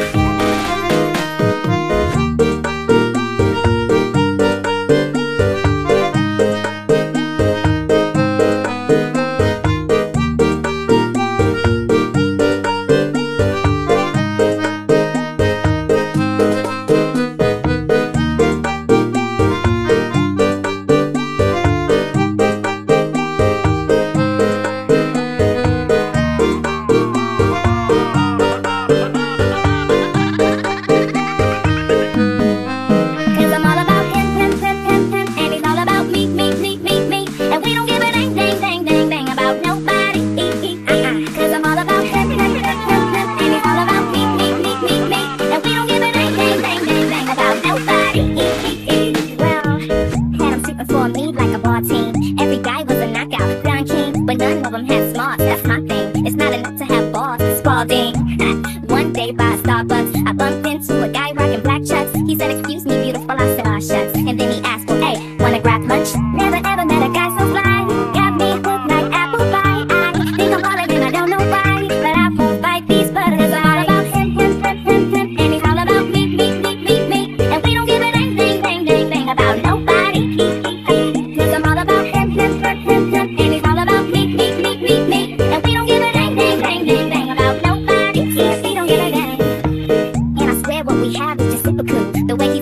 one day by Starbucks, I bumped into a guy rocking black chucks. He said, excuse me, beautiful, I said, aw, shucks. And then he asked, well, hey, wanna grab lunch? Never ever met a guy so fly. Got me hooked like apple pie. I think I'm falling and I don't know why, but I won't fight these butters. I'm all about him, and he's all about me. And we don't give a dang, dang, dang, dang, dang about nobody. Cause I'm all about him, and he's all about me. And we don't give a dang, dang, dang, dang, dang about nobody. We don't give a dang. And I swear what we have is just super cool. The way he